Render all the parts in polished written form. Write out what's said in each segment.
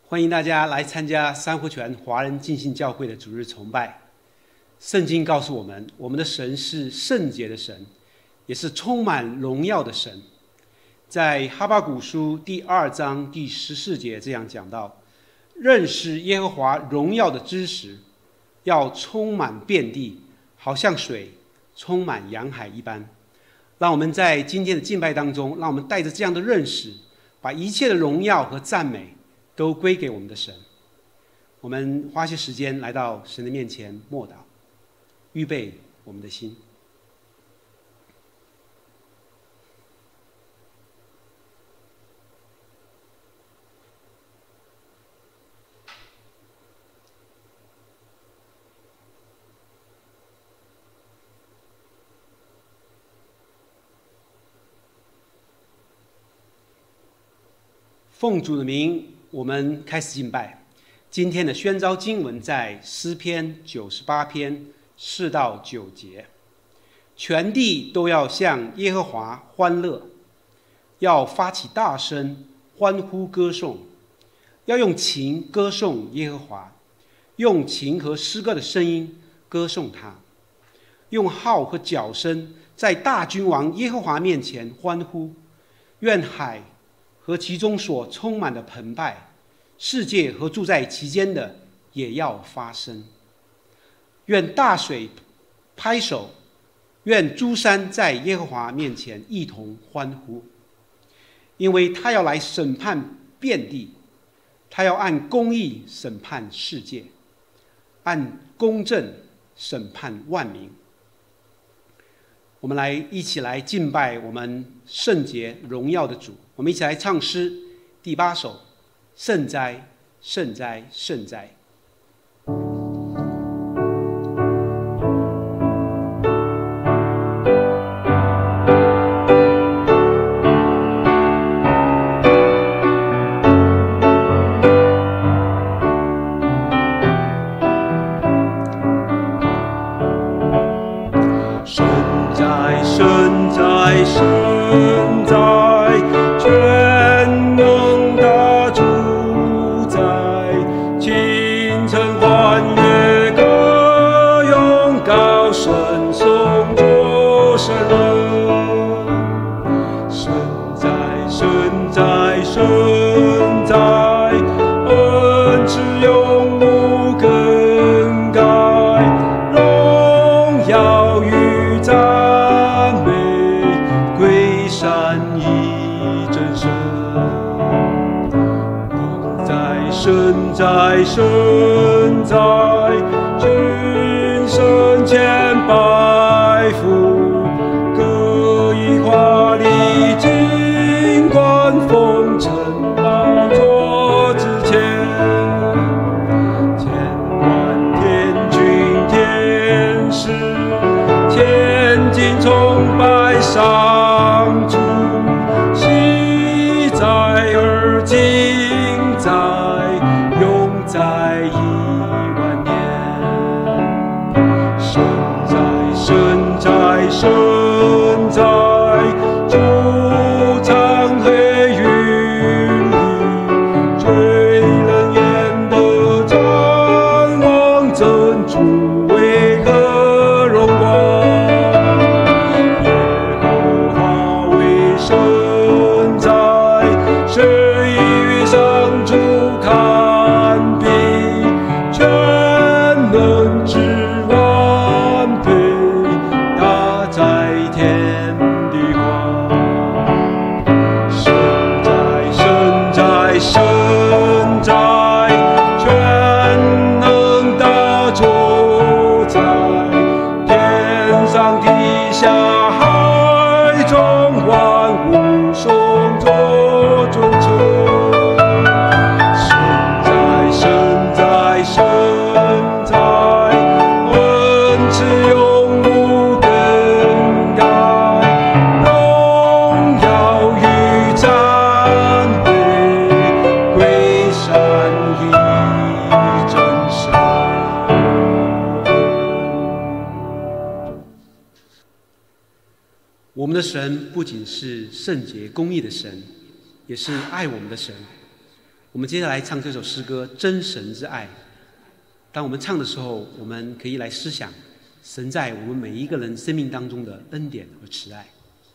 欢迎大家来参加三湖泉华人浸信教会的主日崇拜。圣经告诉我们，我们的神是圣洁的神，也是充满荣耀的神。在哈巴谷书第2章第14节这样讲到：认识耶和华荣耀的知识，要充满遍地，好像水充满洋海一般。让我们在今天的敬拜当中，让我们带着这样的认识，把一切的荣耀和赞美都归给我们的神。我们花些时间来到神的面前默祷，预备我们的心。奉主的名，我们开始敬拜。今天的宣召经文在诗篇98篇4到9节。全地都要向耶和华欢乐，要发起大声欢呼歌颂，要用琴歌颂耶和华，用琴和诗歌的声音歌颂他，用号和角声在大君王耶和华面前欢呼。愿海和其中所充满的澎湃，世界和住在其间的也要发声。愿大水拍手，愿诸山在耶和华面前一同欢呼。因为他要来审判遍地，他要按公义审判世界，按公正审判万民。我们一起来敬拜我们圣洁荣耀的主。我们一起来唱诗第8首：圣哉，圣哉，圣哉。 神在君圣前拜伏，各以华丽金冠封尘宝座之前，千万天君天使前进崇拜上主，喜在而今在，在10000年。神在，神在，神在，主藏黑云里，追人眼的展望真主为何荣光？耶和华为神在，谁与上主看？全能之完备，他在天地光。神在，神在，神在，全能的主宰，天上地下海中万物颂作尊称。 我们的神不仅是圣洁公义的神，也是爱我们的神。 我们接下来唱这首诗歌《真神之爱》。当我们唱的时候，我们可以来思想神在我们每一个人生命当中的恩典和慈爱。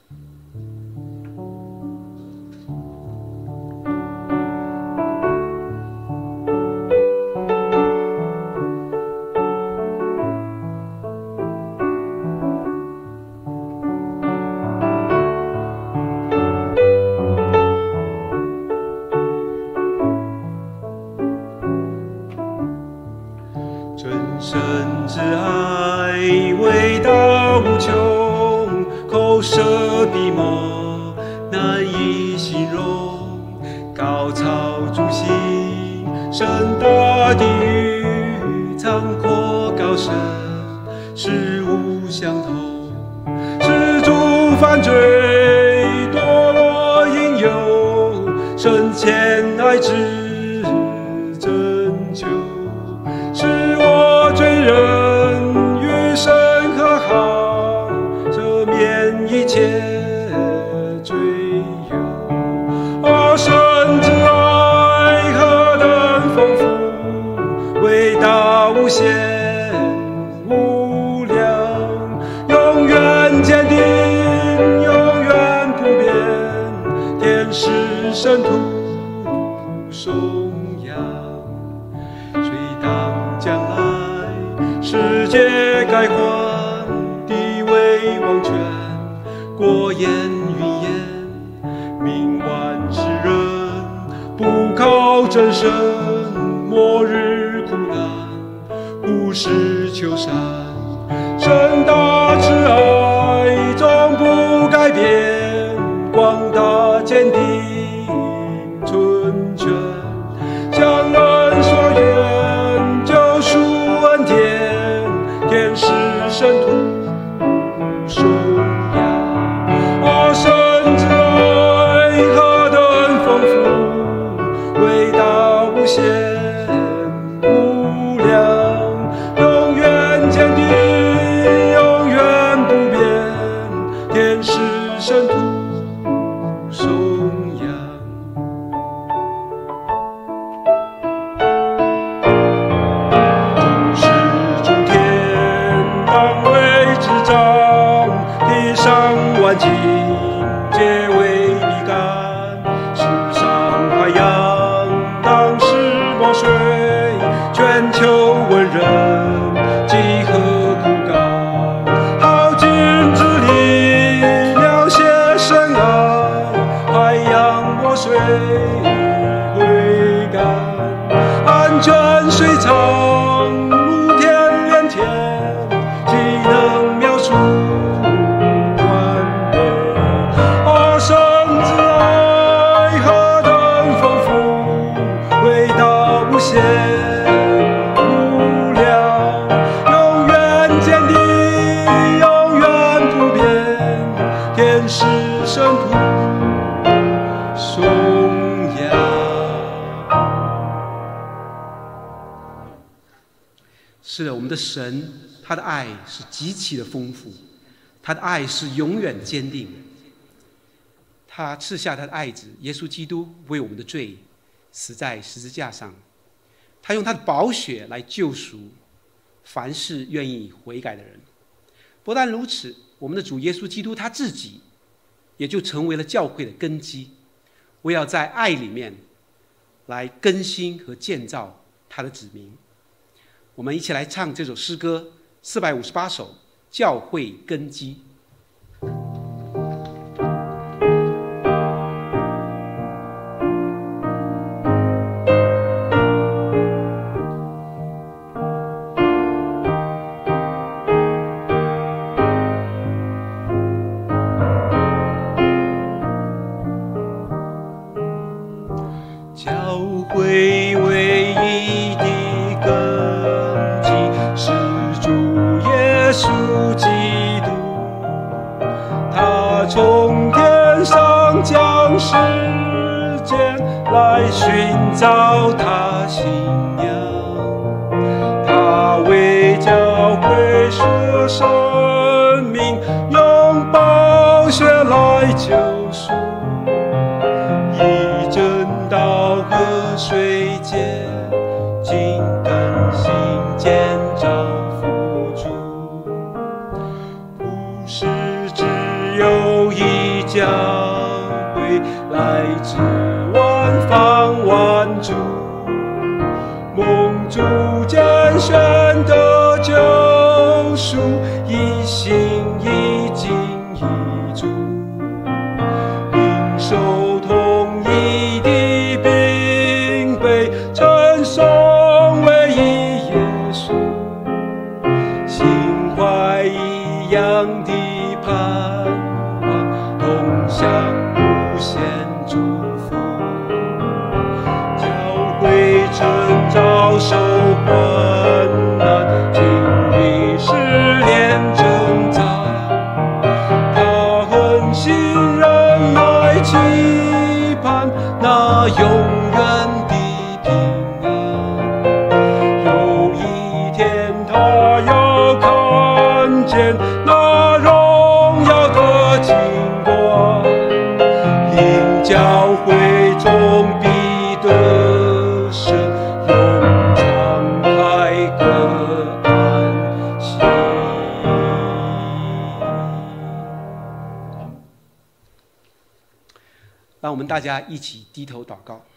神之爱伟大无穷，口舌笔墨难以形容。高超诸行，深大地狱，苍阔高深，事物相同。施主犯罪，堕落应有，深浅爱之拯救。是我罪人与神和好，赦免一切罪忧。哦，神之爱何等丰富，伟大无限无量，永远坚定，永远不变，天使圣徒颂扬。将来世界改换，地位王权，国言云言，名万之人，不靠真神，末日苦难，不是求善，神大慈爱终不改变，广大坚定纯全，向人所愿。天使圣徒颂扬，哦，神之爱何等丰富，伟大无限无量，永远坚定，永远不变，天使圣徒颂扬。万境皆为你干，世上海洋当是墨水，全球文人几何枯干，耗尽之力了解深爱，海洋墨水挥干，安全水长如天连天，岂能描述无量，永远坚定，永远不变，天使圣徒颂扬。 是的，我们的神，他的爱是极其的丰富，他的爱是永远坚定。他赐下他的爱子耶稣基督为我们的罪死在十字架上。他用他的宝血来救赎凡是愿意悔改的人。不但如此，我们的主耶稣基督他自己也就成为了教会的根基，为要在爱里面来更新和建造他的子民。我们一起来唱这首诗歌458首《教会根基》。 教会唯一的根基是主耶稣基督，他从天上降世间来寻找他信仰，他为教会舍生命，用宝血来救赎。以真道和水教会来自万方万族，蒙主拣选的救赎，一心一尽一足，领受统一的兵杯，称颂唯一耶稣，心怀一样的盼望，同享无限祝福。教会趁遭受患难，经历试炼挣扎，他恒心忍耐期盼那永远的平安。有一天他要看见那荣耀的经过，因教会中必得胜，永敞开各安息。 让我们大家一起低头祷告。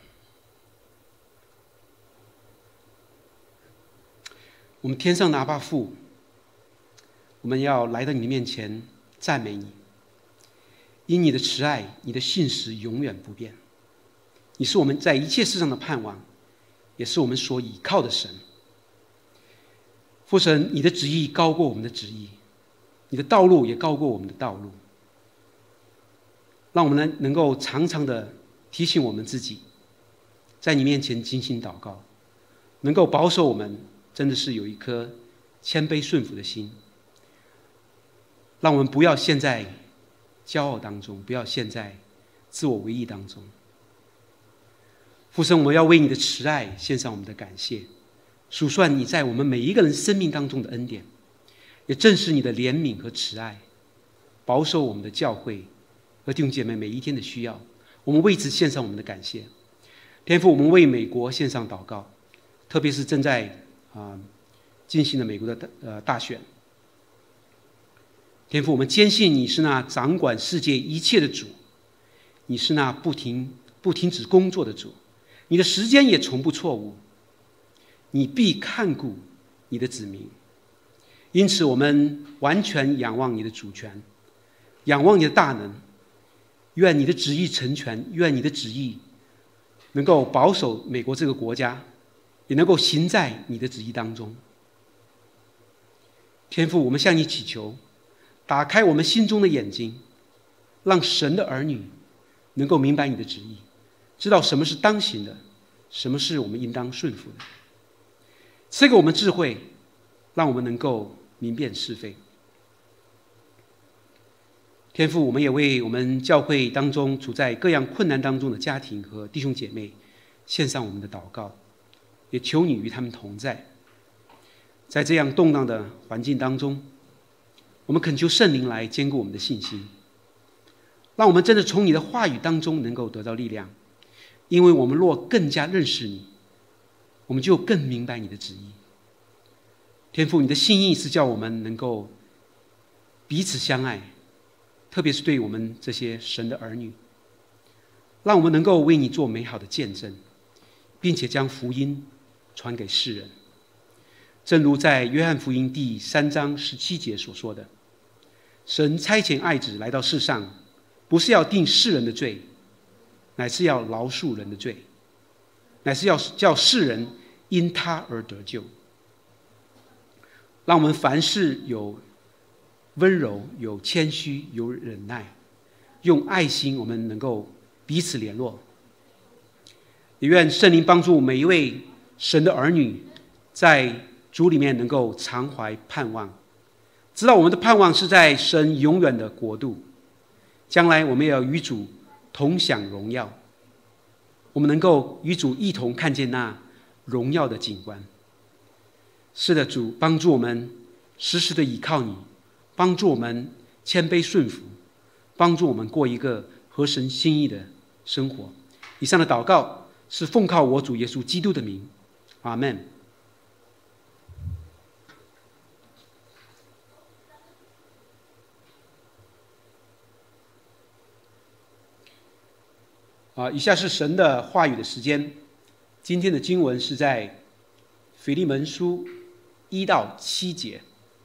我们天上的阿爸父，我们要来到你的面前赞美你，因你的慈爱，你的信实永远不变。你是我们在一切事上的盼望，也是我们所倚靠的神。父神，你的旨意高过我们的旨意，你的道路也高过我们的道路。让我们能够常常的提醒我们自己，在你面前精心祷告，能够保守我们真的是有一颗谦卑顺服的心。让我们不要陷在骄傲当中，不要陷在自我为意当中。父神，我们要为你的慈爱献上我们的感谢，数算你在我们每一个人生命当中的恩典，也正是你的怜悯和慈爱，保守我们的教会和弟兄姐妹每一天的需要。我们为此献上我们的感谢。天父，我们为美国献上祷告，特别是正在进行的美国的大选。天父，我们坚信你是那掌管世界一切的主，你是那不停止工作的主，你的时间也从不错误，你必看顾你的子民。因此我们完全仰望你的主权，仰望你的大能，愿你的旨意成全，愿你的旨意能够保守美国这个国家，也能够行在你的旨意当中。天父，我们向你祈求，打开我们心中的眼睛，让神的儿女能够明白你的旨意，知道什么是当行的，什么是我们应当顺服的。赐给我们智慧，让我们能够明辨是非。天父，我们也为我们教会当中处在各样困难当中的家庭和弟兄姐妹献上我们的祷告，也求你与他们同在。在这样动荡的环境当中，我们恳求圣灵来坚固我们的信心，让我们真的从你的话语当中能够得到力量。因为我们若更加认识你，我们就更明白你的旨意。天父，你的心意是叫我们能够彼此相爱，特别是对我们这些神的儿女，让我们能够为你做美好的见证，并且将福音传给世人。正如在约翰福音第3章17节所说的，神差遣爱子来到世上，不是要定世人的罪，乃是要饶恕人的罪，乃是要叫世人因他而得救。让我们凡事有温柔，有谦虚，有忍耐，用爱心我们能够彼此联络。也愿圣灵帮助每一位神的儿女在主里面能够常怀盼望，知道我们的盼望是在神永远的国度，将来我们也要与主同享荣耀，我们能够与主一同看见那荣耀的景观。是的，主，帮助我们时时的倚靠你，帮助我们谦卑顺服，帮助我们过一个合神心意的生活。以上的祷告是奉靠我主耶稣基督的名，阿们。 以下是神的话语的时间。今天的经文是在腓利门书1到7节。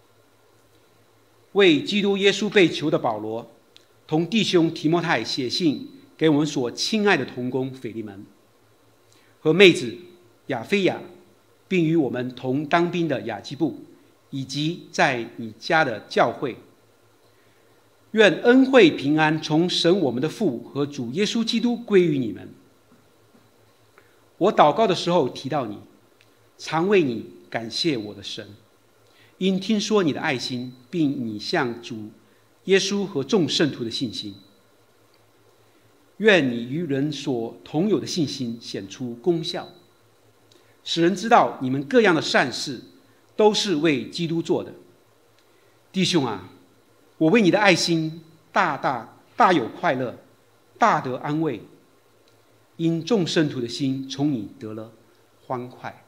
为基督耶稣被囚的保罗，同弟兄提摩太写信给我们所亲爱的同工腓利门，和妹子亚非雅，并与我们同当兵的雅基布，以及在你家的教会。愿恩惠平安从神我们的父和主耶稣基督归于你们。我祷告的时候提到你，常为你感谢我的神，因听说你的爱心，并你向主耶稣和众圣徒的信心。愿你与人所同有的信心显出功效，使人知道你们各样的善事都是为基督做的。弟兄啊，我为你的爱心大有快乐，大得安慰，因众圣徒的心从你得了欢快。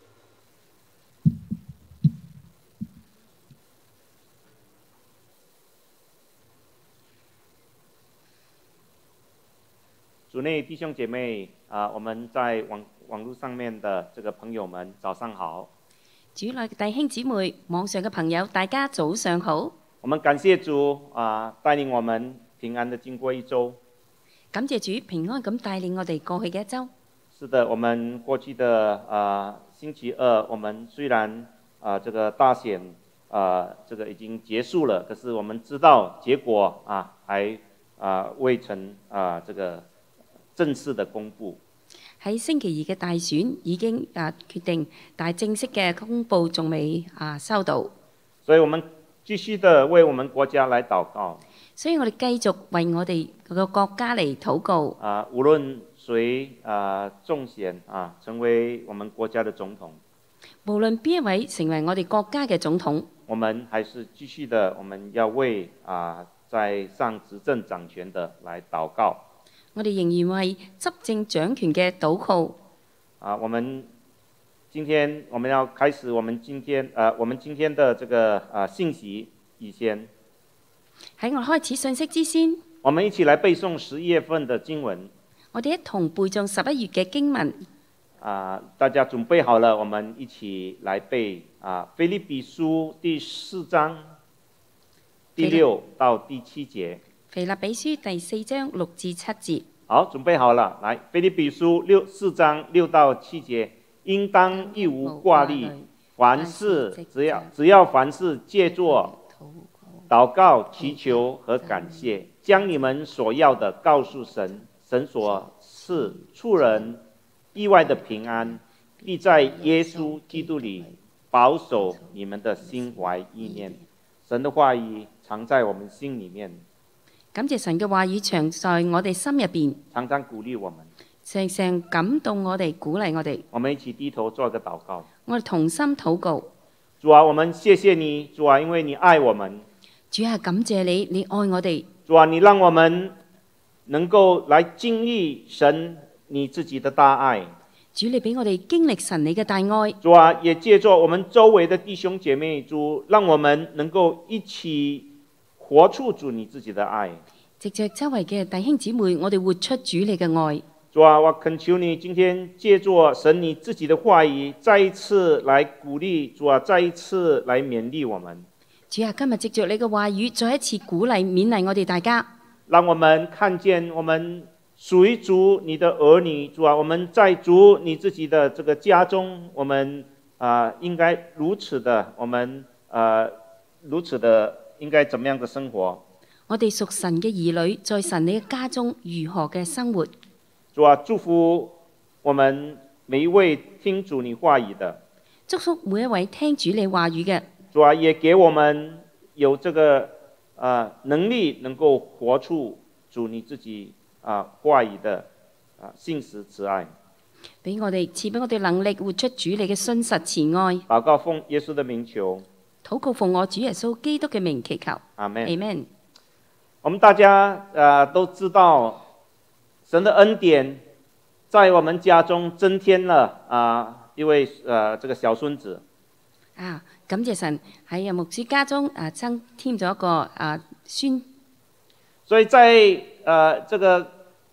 主内弟兄姐妹我们在网络上面的这个朋友们，早上好。 主內嘅弟兄姊妹，網上嘅朋友，大家早上好。 我们感谢主帶領我們平安的經過一周。 感謝主平安咁帶領我哋過去嘅一周。 是的，我們過去的星期二，我們雖然這個大選這個已經結束了，可是我們知道結果還未曾這個正式的公布。 喺星期二嘅大選已經決定，但係正式嘅公佈仲未收到。 所以我們繼續的為我們國家來禱告。 所以我哋繼續為我哋個國家嚟禱告。 無論誰中選成為我們國家的總統， 無論邊一位成為我哋國家嘅總統， 我們還是繼續的，我們要為在上執政掌權的來禱告。 我哋仍然為執政掌權嘅禱告。 我們今天我們要開始我們今天的這個信息以前， 喺我開始信息之先， 我們一起來背誦11月份的經文。 我哋一同背誦11月嘅經文。 大家準備好了，我們一起來背腓立比書第4章第6到第7節。 腓立比書第4章6至7節。 好，準備好了，來，腓立比書4章6到7節，應當一無掛慮，凡事只要凡事借着禱告、祈求和感謝，將你們所要的告訴神，神所賜出人意外的平安，必在耶穌基督裡保守你們的心懷意念。神的話語藏在我們心裡面。 感謝神嘅話語常在我哋心入邊， 常常鼓勵我們， 常常感動我哋，鼓勵我哋。 我們一起低頭做一個禱告。 我哋同心禱告。 主啊，我們謝謝你，主啊，因為你愛我們。 主啊，感謝你，你愛我哋。 主啊，你讓我們能夠來經歷神你自己的大愛。 主，你俾我哋經歷神你嘅大愛。 主啊，也借助我們周圍的弟兄姐妹，主，讓我們能夠一起活出主你自己的愛。 藉着周圍嘅弟兄姊妹，我哋活出主你嘅愛。 主啊，我懇求你今天借助神你自己的話語，再一次來鼓勵，主啊，再一次來勉勵我們。 主啊，今日藉着你嘅話語，再一次鼓勵勉勵我哋大家。 讓我們看見我們屬於主你的兒女，主啊，我們在主你自己的這個家中，我們應該如此的，我們如此的應該怎麼樣的生活？ 我哋屬神嘅兒女，在神你嘅家中如何嘅生活？ 主啊，祝福我們每一位聽主你話語的， 祝福每一位聽主你話語嘅。 主啊，也給我們有這個能力，能夠活出主你自己話語的信實慈愛。 俾我哋賜俾我哋能力，活出主你嘅信實慈愛。 禱告奉耶穌的名求。 禱告奉我主耶穌基督嘅名祈求。 阿門。 Amen。 我們大家都知道，神的恩典在我們家中增添了一位這個小孫子。 感謝神喺牧師家中增添咗一個孫。 所以在這個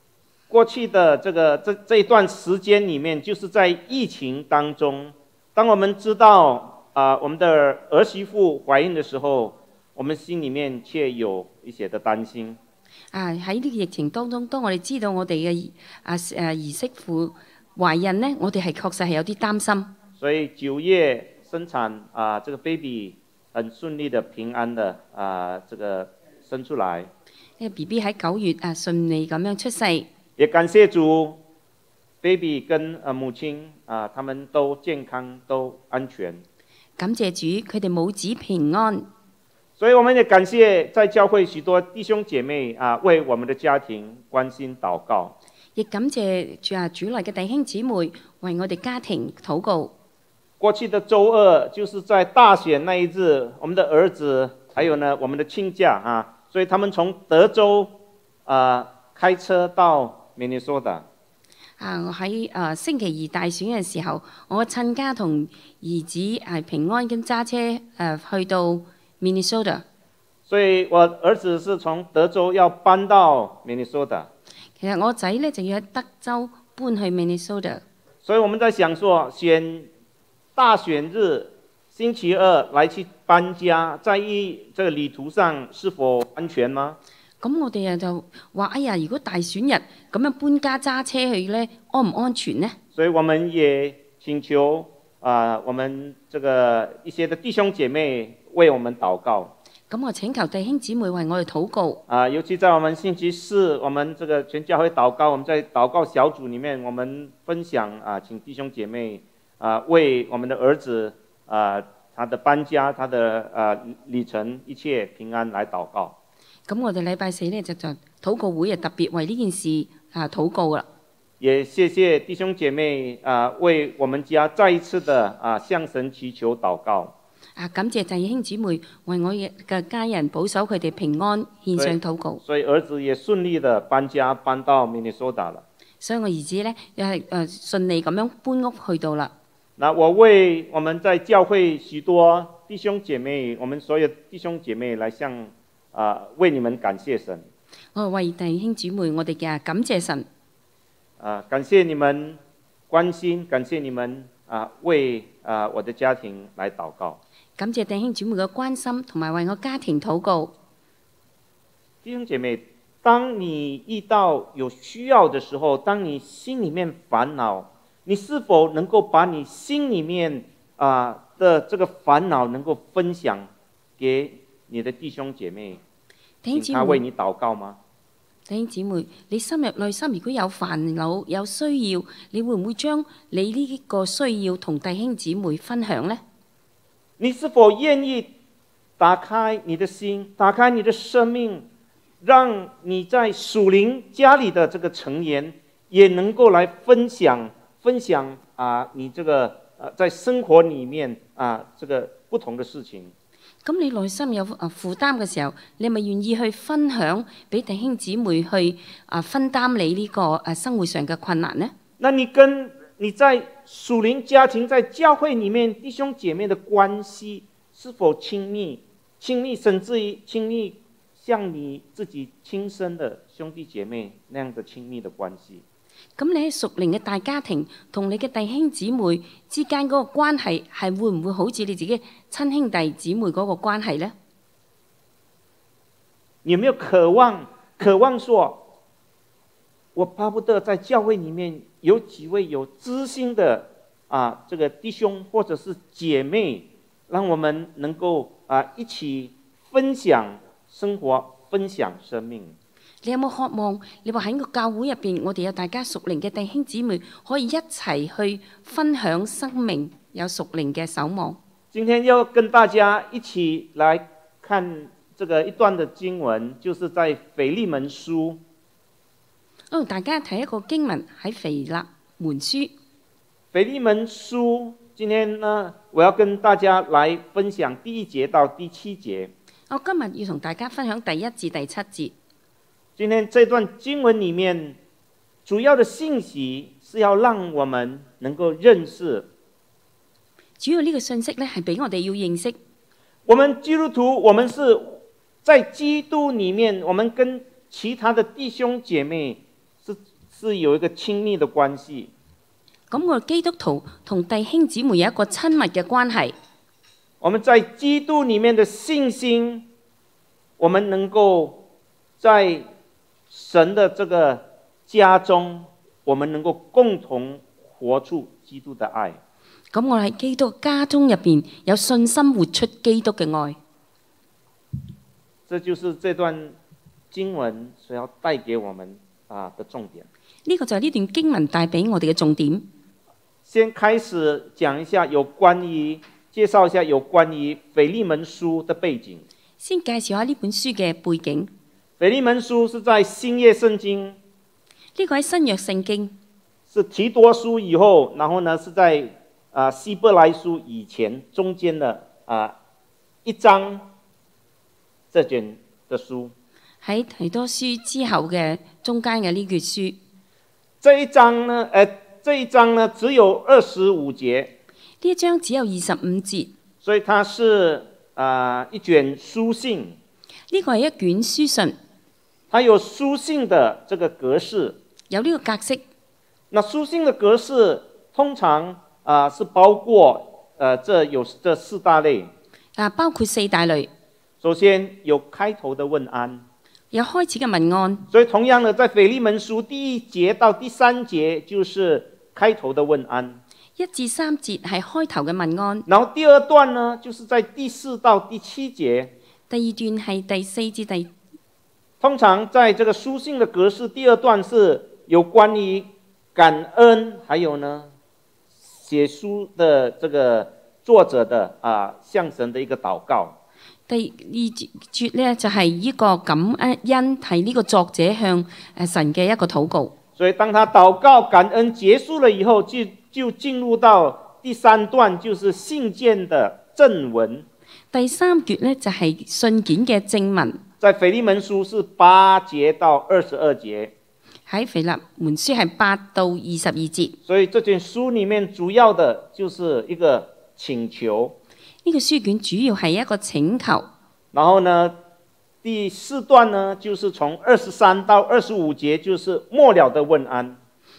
过去的这一段时间里面，就是在疫情当中，当我们知道我们的儿媳妇怀孕的時候，我們心裡面卻有一些的擔心。 喺呢個疫情當中，當我哋知道我哋嘅兒媳婦懷孕呢，我哋確實係有啲擔心。 所以9月生產這個 baby 很順利的平安的這個生出來。 呢個 BB 喺9月順利咁樣出世。 也感謝主 ，baby 跟母親他們都健康都安全。 感謝主，佢哋母子平安。 所以我們也感謝在教會許多弟兄姐妹為我們的家庭關心禱告。 亦感謝主內嘅弟兄姊妹為我哋家庭禱告。 過去的週二就是在大選那一日，我們的兒子還有呢我們的親家所以他們從德州開車到Minnesota。 我喺星期二大選嘅時候，我親家同兒子平安咁揸車去到 Minnesota。 所以我兒子是從德州要搬到 Minnesota。 其實我仔呢就要喺德州搬去 Minnesota。 所以我們在想說，選大選日星期二來去搬家，在這個旅途上是否安全嗎？ 咁我哋就話：哎呀，如果大選日咁樣搬家揸車去呢，安唔安全呢？所以我們也請求我們這個一些的弟兄姐妹為我們禱告。 咁我請求弟兄姊妹為我哋禱告。 尤其在我們星期四，我們這個全教會禱告，我們在禱告小組裡面，我們分享請弟兄姐妹為我們的兒子他的搬家、他的旅程一切平安來禱告。 咁我哋禮拜四呢就禱告會特別為呢件事禱告啦。 也謝謝弟兄姐妹為我們家再一次的向神祈求禱告。 感謝弟兄姊妹為我嘅家人保守佢哋平安獻上禱告。 所以兒子也順利的搬家搬到 Minnesota 了。 所以我兒子呢又係順利咁樣搬屋去到啦。 那我為我們在教會許多弟兄姐妹，我們所有弟兄姐妹來向為你們感謝神。 我為弟兄姊妹，我哋嘅感謝神。 感謝你們關心，感謝你們為我的家庭來禱告。 感謝弟兄姊妹嘅關心，同埋為我家庭禱告。 弟兄姐妹，當你遇到有需要的時候，當你心裡面煩惱，你是否能夠把你心裡面的這個煩惱能夠分享給你的弟兄姐妹，請他為你禱告嗎？ 弟兄姊妹，你內心如果有煩惱、有需要，你會唔會將你呢個需要同弟兄姊妹分享呢？ 你是否願意打開你的心，打開你的生命，讓你在屬靈家裡的這個成員也能夠來分享你這個在生活裡面這個不同的事情。 咁你內心有負擔嘅時候，你係咪願意去分享俾弟兄姊妹去分擔你呢個生活上嘅困難呢？ 那你跟你在屬靈家庭、在教會裡面弟兄姐妹的關係是否親密？親密甚至於親密像你自己親生的兄弟姐妹那樣的親密的關係。 咁你喺屬靈嘅大家庭同你嘅弟兄姊妹之間嗰個關係係會唔會好似你自己親兄弟姊妹嗰個關係呢？ 你有沒有渴望說，我巴不得在教會裡面有幾位有知心的這個弟兄或者是姐妹，讓我們能夠一起分享生活，分享生命。 你有冇渴望？你話喺個教會入邊，我哋有大家屬靈嘅弟兄姊妹，可以一齊去分享生命，有屬靈嘅守望。 今天要跟大家一起來看這個一段的經文，就是在腓利門書。 大家睇一個經文喺腓利門書。 腓利門書，今天呢，我要跟大家來分享第1節到第7節。 我今日要同大家分享第1至第7節。 今天這段經文裡面，主要的信息是要讓我們能夠認識。 主要呢個信息呢，係俾我哋要認識。 我們基督徒，我們是在基督裡面，我們跟其他的弟兄姐妹是有一个亲密的关系。 咁我哋基督徒同弟兄姊妹有一個親密嘅關係。 我們在基督裡面的信心，我們能夠在神的這個家中，我們能夠共同活出基督的愛。 咁我喺基督家中入邊有信心活出基督嘅愛。 這就是這段經文所要帶給我們的重點。 呢個就係呢段經文帶俾我哋嘅重點。 先開始講一下介紹一下有關於腓利門書的背景。 先介紹下呢本書嘅背景。 腓利門書是在新約聖經， 呢個喺新約聖經， 是提多書以後，然後呢是在希伯來書以前中間的一章這卷的書。 喺提多書之後嘅中間嘅呢卷書。 這一章呢只有25節。 呢一章只有25節， 所以它是一卷書信。 呢個係一卷書信， 它有書信的這個格式， 有呢個格式。 那書信的格式通常是包括這四大類。 包括4大類。 首先有開頭的問安， 有開始嘅問安。 所以同樣的，在腓利門書第1節到第3節就是開頭的問安。 1至3節係開頭嘅問安。 然後第二段呢，就是在第4到第7節。 第二段係第4至第。 通常在這個書信的格式，第二段是有關於感恩，還有呢寫書的這個作者的向神的一個禱告。 第二節呢，就係呢個感恩，係呢個作者向神嘅一個禱告。 所以當他禱告感恩結束了以後，就進入到第3段，就是信件的正文。 第3節呢，就係信件嘅正文。 在腓利門書是8節到22節。 喺腓利門書係8到22節。 所以這卷書裡面主要的就是一個請求。 呢個書卷主要係一個請求。 然後呢，第4段呢，就是從23到25節，就是末了的問安。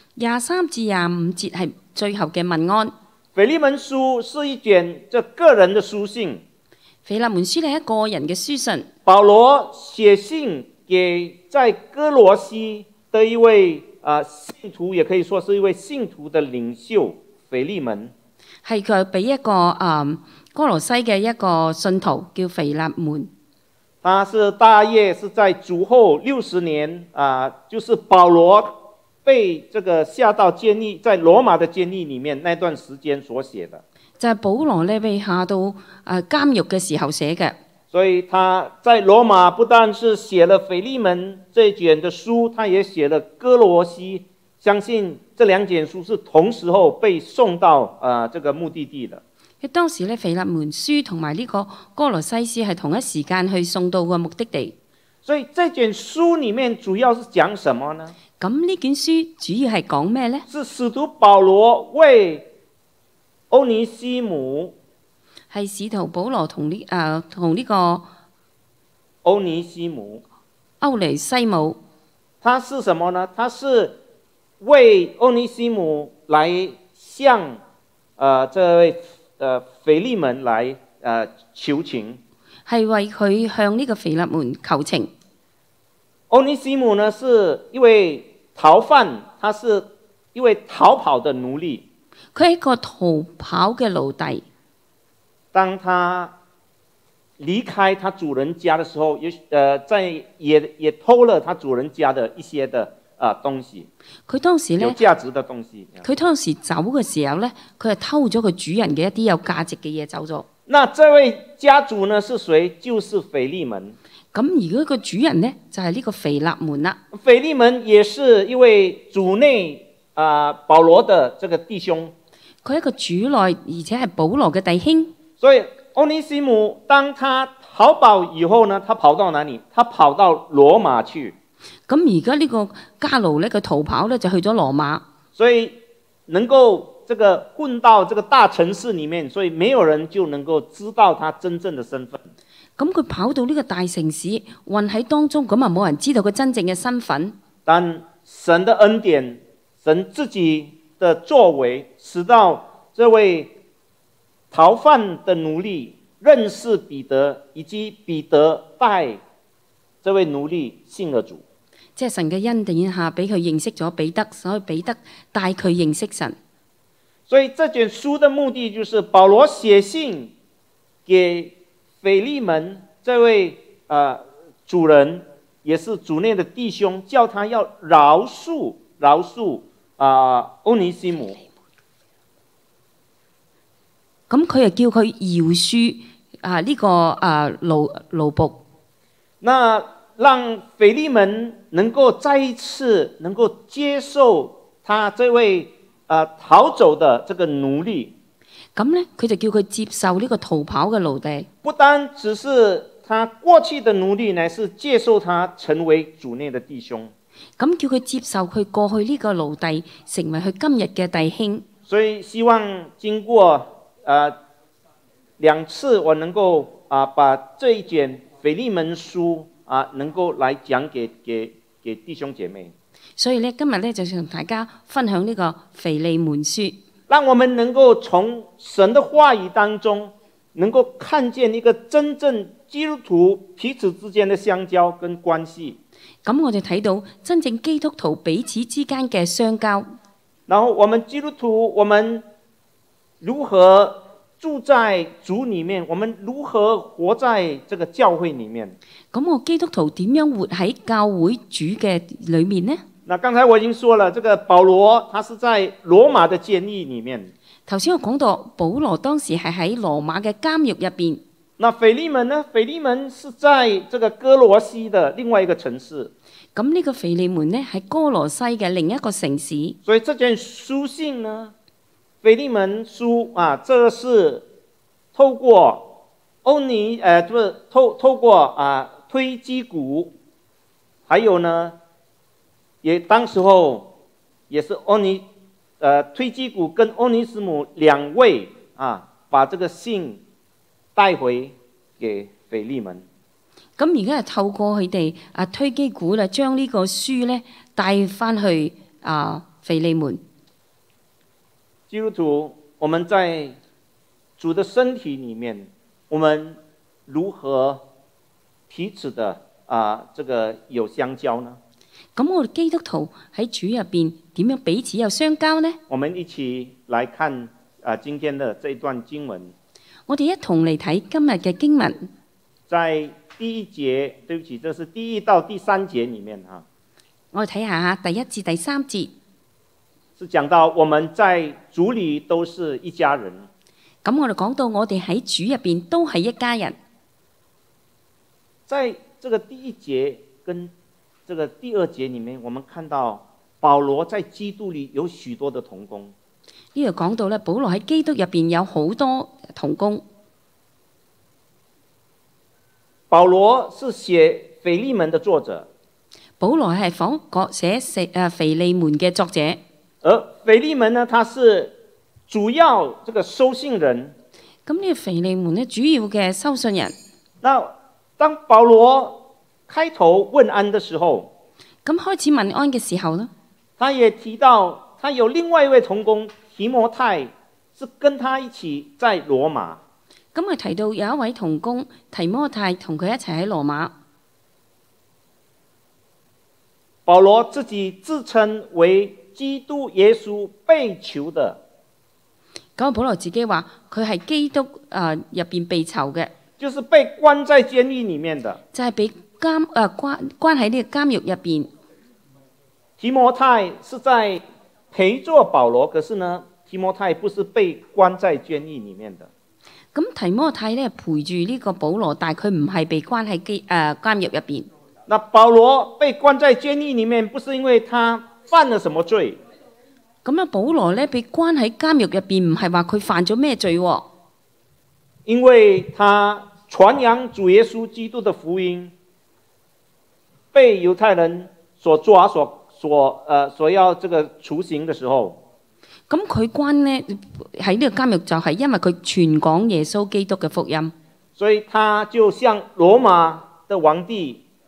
23至25節係最後嘅問安。 腓利門書是一卷個人的書信。 腓利門書係一個人嘅書信。 保羅寫信給在哥羅西的一位信徒，也可以說是一位信徒的領袖腓利門。係佢俾一個哥羅西嘅一個信徒叫腓利門。 他是大約是在主後60年就是保羅被這個下到監獄，在羅馬的監獄裡面那段時間所寫的。就係保羅呢被下到監獄嘅時候寫嘅。 所以他在羅馬不但是寫了腓利門這卷的書，他也寫了哥羅西。相信這兩卷書是同時候被送到這個目的地的。 當時呢，腓利門書同埋呢個哥羅西書係同一時間去送到個目的地。 所以這卷書裡面主要是講什麼呢？ 咁呢卷書主要係講咩呢？ 是使徒保羅為歐尼西姆， 係使徒保羅同呢個歐尼西姆， 歐尼西姆。 他是什麼呢？他是為歐尼西姆來向這位腓利門來求情， 係為佢向呢個腓利門求情。 歐尼西姆呢是一位逃犯，他是一位逃跑的奴隸。 佢係一個逃跑嘅奴隸。 當他離開他主人家的時候，也偷了他主人家的一些的東西。 佢當時呢， 有價值的東西。 佢當時走嘅時候呢，佢係偷咗佢主人嘅一啲有價值嘅嘢走咗。 那這位家主呢是誰？就是腓利門。 咁而嗰個主人呢，就係呢個腓利門啦。 腓利門也是一位主內保羅的這個弟兄。 佢係一個主內，而且係保羅嘅弟兄。 所以歐尼西姆當他逃跑以後呢，他跑到哪裡？他跑到羅馬去。 咁而家呢個加奴呢，佢逃跑呢，就去咗羅馬。 所以能夠這個混到這個大城市裡面，所以沒有人就能夠知道他真正的身份。 咁佢跑到呢個大城市，混喺當中，咁啊冇人知道佢真正嘅身份。 但神的恩典，神自己的作为，使到这位逃犯的奴隶认識彼得，以及彼得帶這位奴隸信了主。 即係神嘅恩典下，俾佢認識咗彼得，所以彼得帶佢認識神。 所以這卷書的目的就是保羅寫信給腓利門這位主人，也是主內的弟兄，叫他要饒恕歐尼西姆。 咁佢又叫佢饒恕呢個奴僕。 那讓腓利門能夠再一次能夠接受他這位逃走的這個奴隸。 咁呢，佢就叫佢接受呢個逃跑嘅奴隸。 不單只是他過去的奴隸，乃是接受他成為主內的弟兄。 咁叫佢接受佢過去呢個奴隸，成為佢今日嘅弟兄。 所以希望經過2次，我能夠把這一卷腓利門書能夠來講給弟兄姐妹。 所以呢，今日呢，就同大家分享呢個腓利門書， 讓我們能夠從神的話語當中，能夠看見一個真正基督徒彼此之間的相交跟關係。 咁我哋睇到真正基督徒彼此之間嘅相交。 然後我們基督徒，我們如何住在主裡面？我們如何活在這個教會裡面？ 咁我基督徒點樣活喺教會主嘅裡面呢？ 那剛才我已經說了，這個保羅他是在羅馬的監獄裡面。 頭先我講到保羅當時係喺羅馬嘅監獄入邊。 那腓利門呢？腓利門是在這個哥羅西的另外一個城市。 咁呢個腓利門呢，喺哥羅西嘅另一個城市。 所以這卷書信呢，腓利門書這是透過就是透過推基古，還有呢，也當時候也是推基古跟歐尼斯姆兩位把這個信帶回給腓利門。 咁而家係透過佢哋推基古啦，將呢個書咧帶翻去腓利門。 基督徒，我們在主的身體裡面，我們如何彼此的這個有相交呢？ 咁我哋基督徒喺主入邊點樣彼此有相交呢？ 我們一起來看今天的這一段經文。 我哋一同嚟睇今日嘅經文。 在第1節，對不起，這是第1到第3節裡面我哋睇下第1至第3節， 是講到我們在主裡都是一家人。 咁我哋講到我哋喺主入邊都係一家人。 在這個第1節跟這個第2節裡面，我們看到保羅在基督裡有許多的同工。 呢度講到咧，保羅喺基督入邊有好多同工。 保羅是寫腓利門的作者。 保羅係寫腓利門嘅作者。 而腓利門呢，他是主要這個收信人。 咁呢個腓利門呢，主要嘅收信人。 那當保羅開頭問安的時候， 咁開始問安嘅時候呢， 他也提到他有另外一位同工提摩太，是跟他一起在羅馬。 咁佢提到有一位同工提摩太同佢一齊喺羅馬。 保羅自己自稱為基督耶穌被囚的。 咁保羅自己話佢係基督入邊被囚嘅， 就是被關在監獄裡面的， 就係被關喺呢個監獄入邊。 提摩太是在陪着保羅，可是呢，提摩太不是被關在監獄裡面的。 咁提摩太咧陪住呢個保羅，但係佢唔係被關喺監獄入邊。 那保羅被關在監獄裡面，不是因為他犯了什麼罪。 咁保羅咧被關喺監獄入邊，唔係話佢犯咗咩罪喎？ 因為他傳揚主耶穌基督的福音，被猶太人所抓所要這個處刑的時候。 咁佢關呢喺呢個監獄就係因為佢傳講耶穌基督嘅福音， 所以他就向羅馬的皇帝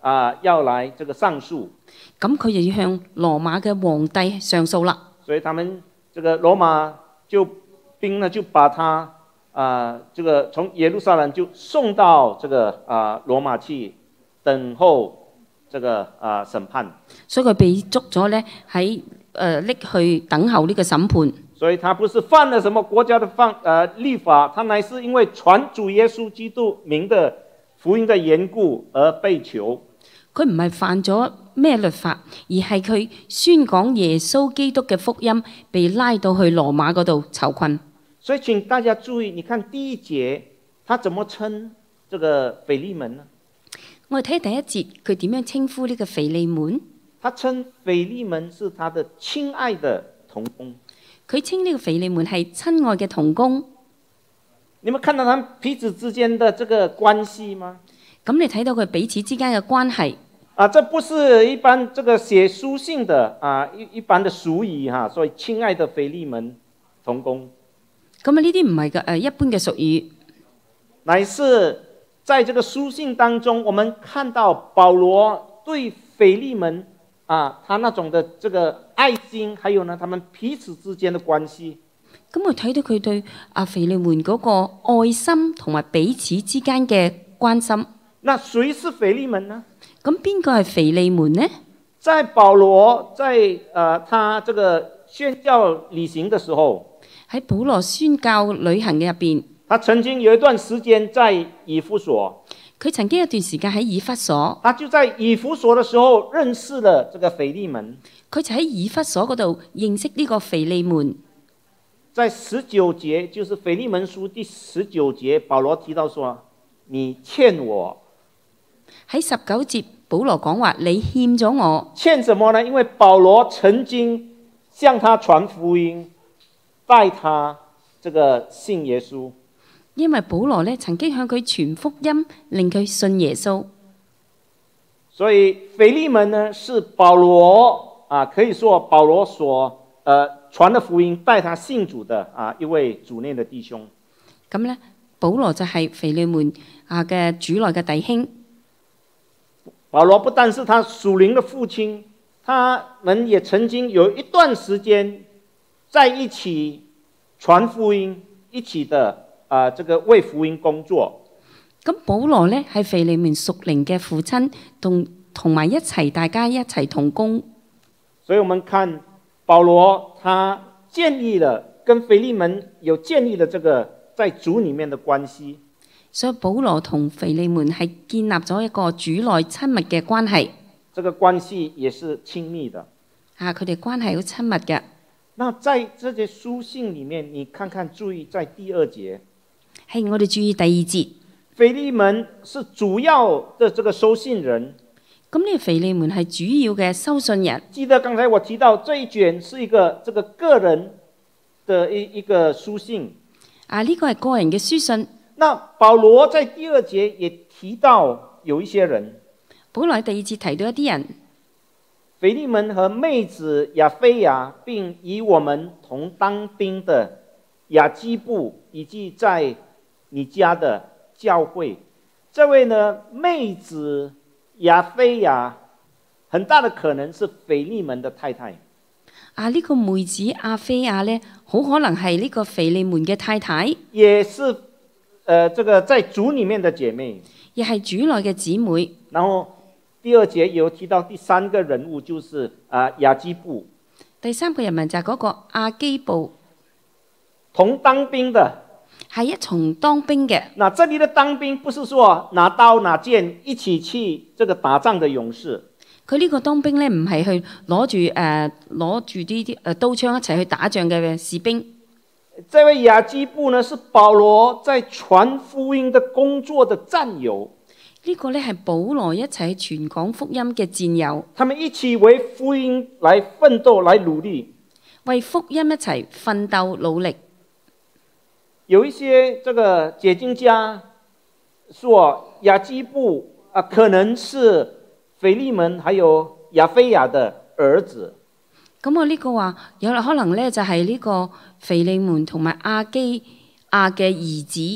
要来这个上诉， 咁佢就要向羅馬嘅皇帝上訴啦。 所以他们这个罗马兵呢就把他这个从耶路撒冷就送到这个罗马去等候这个审判。 所以佢被捉咗咧喺拎去等候呢個審判。 所以他不是犯了什么国家的律法，他乃是因为传主耶稣基督名的福音的缘故而被囚。 佢唔係犯咗咩律法，而係佢宣講耶穌基督嘅福音，被拉到去羅馬嗰度囚困。 所以請大家注意，你看第一節，他怎麼稱這個腓利門呢？ 我哋睇第一節，佢點樣稱呼呢個腓利門？ 他稱腓利門是他的親愛的同工。 佢稱呢個腓利門係親愛嘅同工。 你們看到他們彼此之間的這個關係嗎？ 咁你睇到佢彼此之間嘅關係。 這不是一般這個寫書信的一般的俗語哈，所以親愛的腓利門同工。 咁呢啲唔係嘅一般嘅俗語， 乃是在這個書信當中，我們看到保羅對腓利門他那種的這個愛心，還有呢，他們彼此之間的關係。 咁我睇到佢對腓利門嗰個愛心同埋彼此之間嘅關心。 那誰是腓利門呢？ 咁邊個係腓利門呢？ 在保羅在他這個宣教旅行的時候， 喺保羅宣教旅行嘅入邊， 他曾經有一段時間在以弗所。 佢曾經有一段時間喺以弗所。 他就在以弗所的時候認識了這個腓利門。 佢就喺以弗所嗰度認識呢個腓利門。 在19節，就是腓利門書第19節，保羅提到說：你欠我。 喺19節，保羅講話：你欠咗我。 欠什麼呢？因為保羅曾經向他傳福音，帶他這個信耶穌。 因為保羅呢曾經向佢傳福音，令佢信耶穌。 所以腓利門呢是保羅可以說保羅所傳的福音，帶他信主的一位主內的弟兄。 咁呢，保羅就係腓利門嘅主內嘅弟兄。 保羅不但是他屬靈的父親，他們也曾經有一段時間在一起傳福音，一起的這個為福音工作。 咁保羅呢係腓利門屬靈嘅父親，同埋一齊大家一齊同工。 所以我們看保羅，他跟腓利門有建立了這個在主裡面的關係。 所以保羅同腓利門係建立咗一個主內親密嘅關係。 這個關係也是親密的。 佢哋關係好親密嘅。 那在這些書信裡面，你看看，注意在第2節。 係我哋注意第2節。 腓利門是主要的這個收信人。 咁呢個腓利門係主要嘅收信人。 記得剛才我提到這一卷是一個這個個人的一個書信。 呢個係個人嘅書信。 那保羅在第2節也提到有一些人。 保羅喺第2節提到一啲人。 腓利門和妹子亞非雅，並與我們同當兵的亞基布，以及在你家的教會。這位呢，妹子亞非雅，很大的可能是腓利門的太太。 呢個妹子亞非雅呢，好可能係呢個腓利門嘅太太。 也是這個在主裡面的姐妹。 亦係主內嘅姊妹。 然後第2節有提到第3個人物，就是亞基布。 第3個人物就係嗰個亞基布。 同當兵的。 係一同當兵嘅。 那這裡的當兵不是說拿刀拿劍一起去這個打仗的勇士。 佢呢個當兵咧，唔係去攞住啲刀槍一齊去打仗嘅士兵。 這位亞基布呢，是保羅在傳福音的工作的戰友。 呢個咧係保羅一齊傳講福音嘅戰友。 他們一起為福音來奮鬥，來努力。 為福音一齊奮鬥努力。 有一些這個解經家說亞基布可能是腓利門還有亞非雅的兒子。 咁我呢個話有可能咧就係呢個腓利門同埋亞基亞嘅兒子。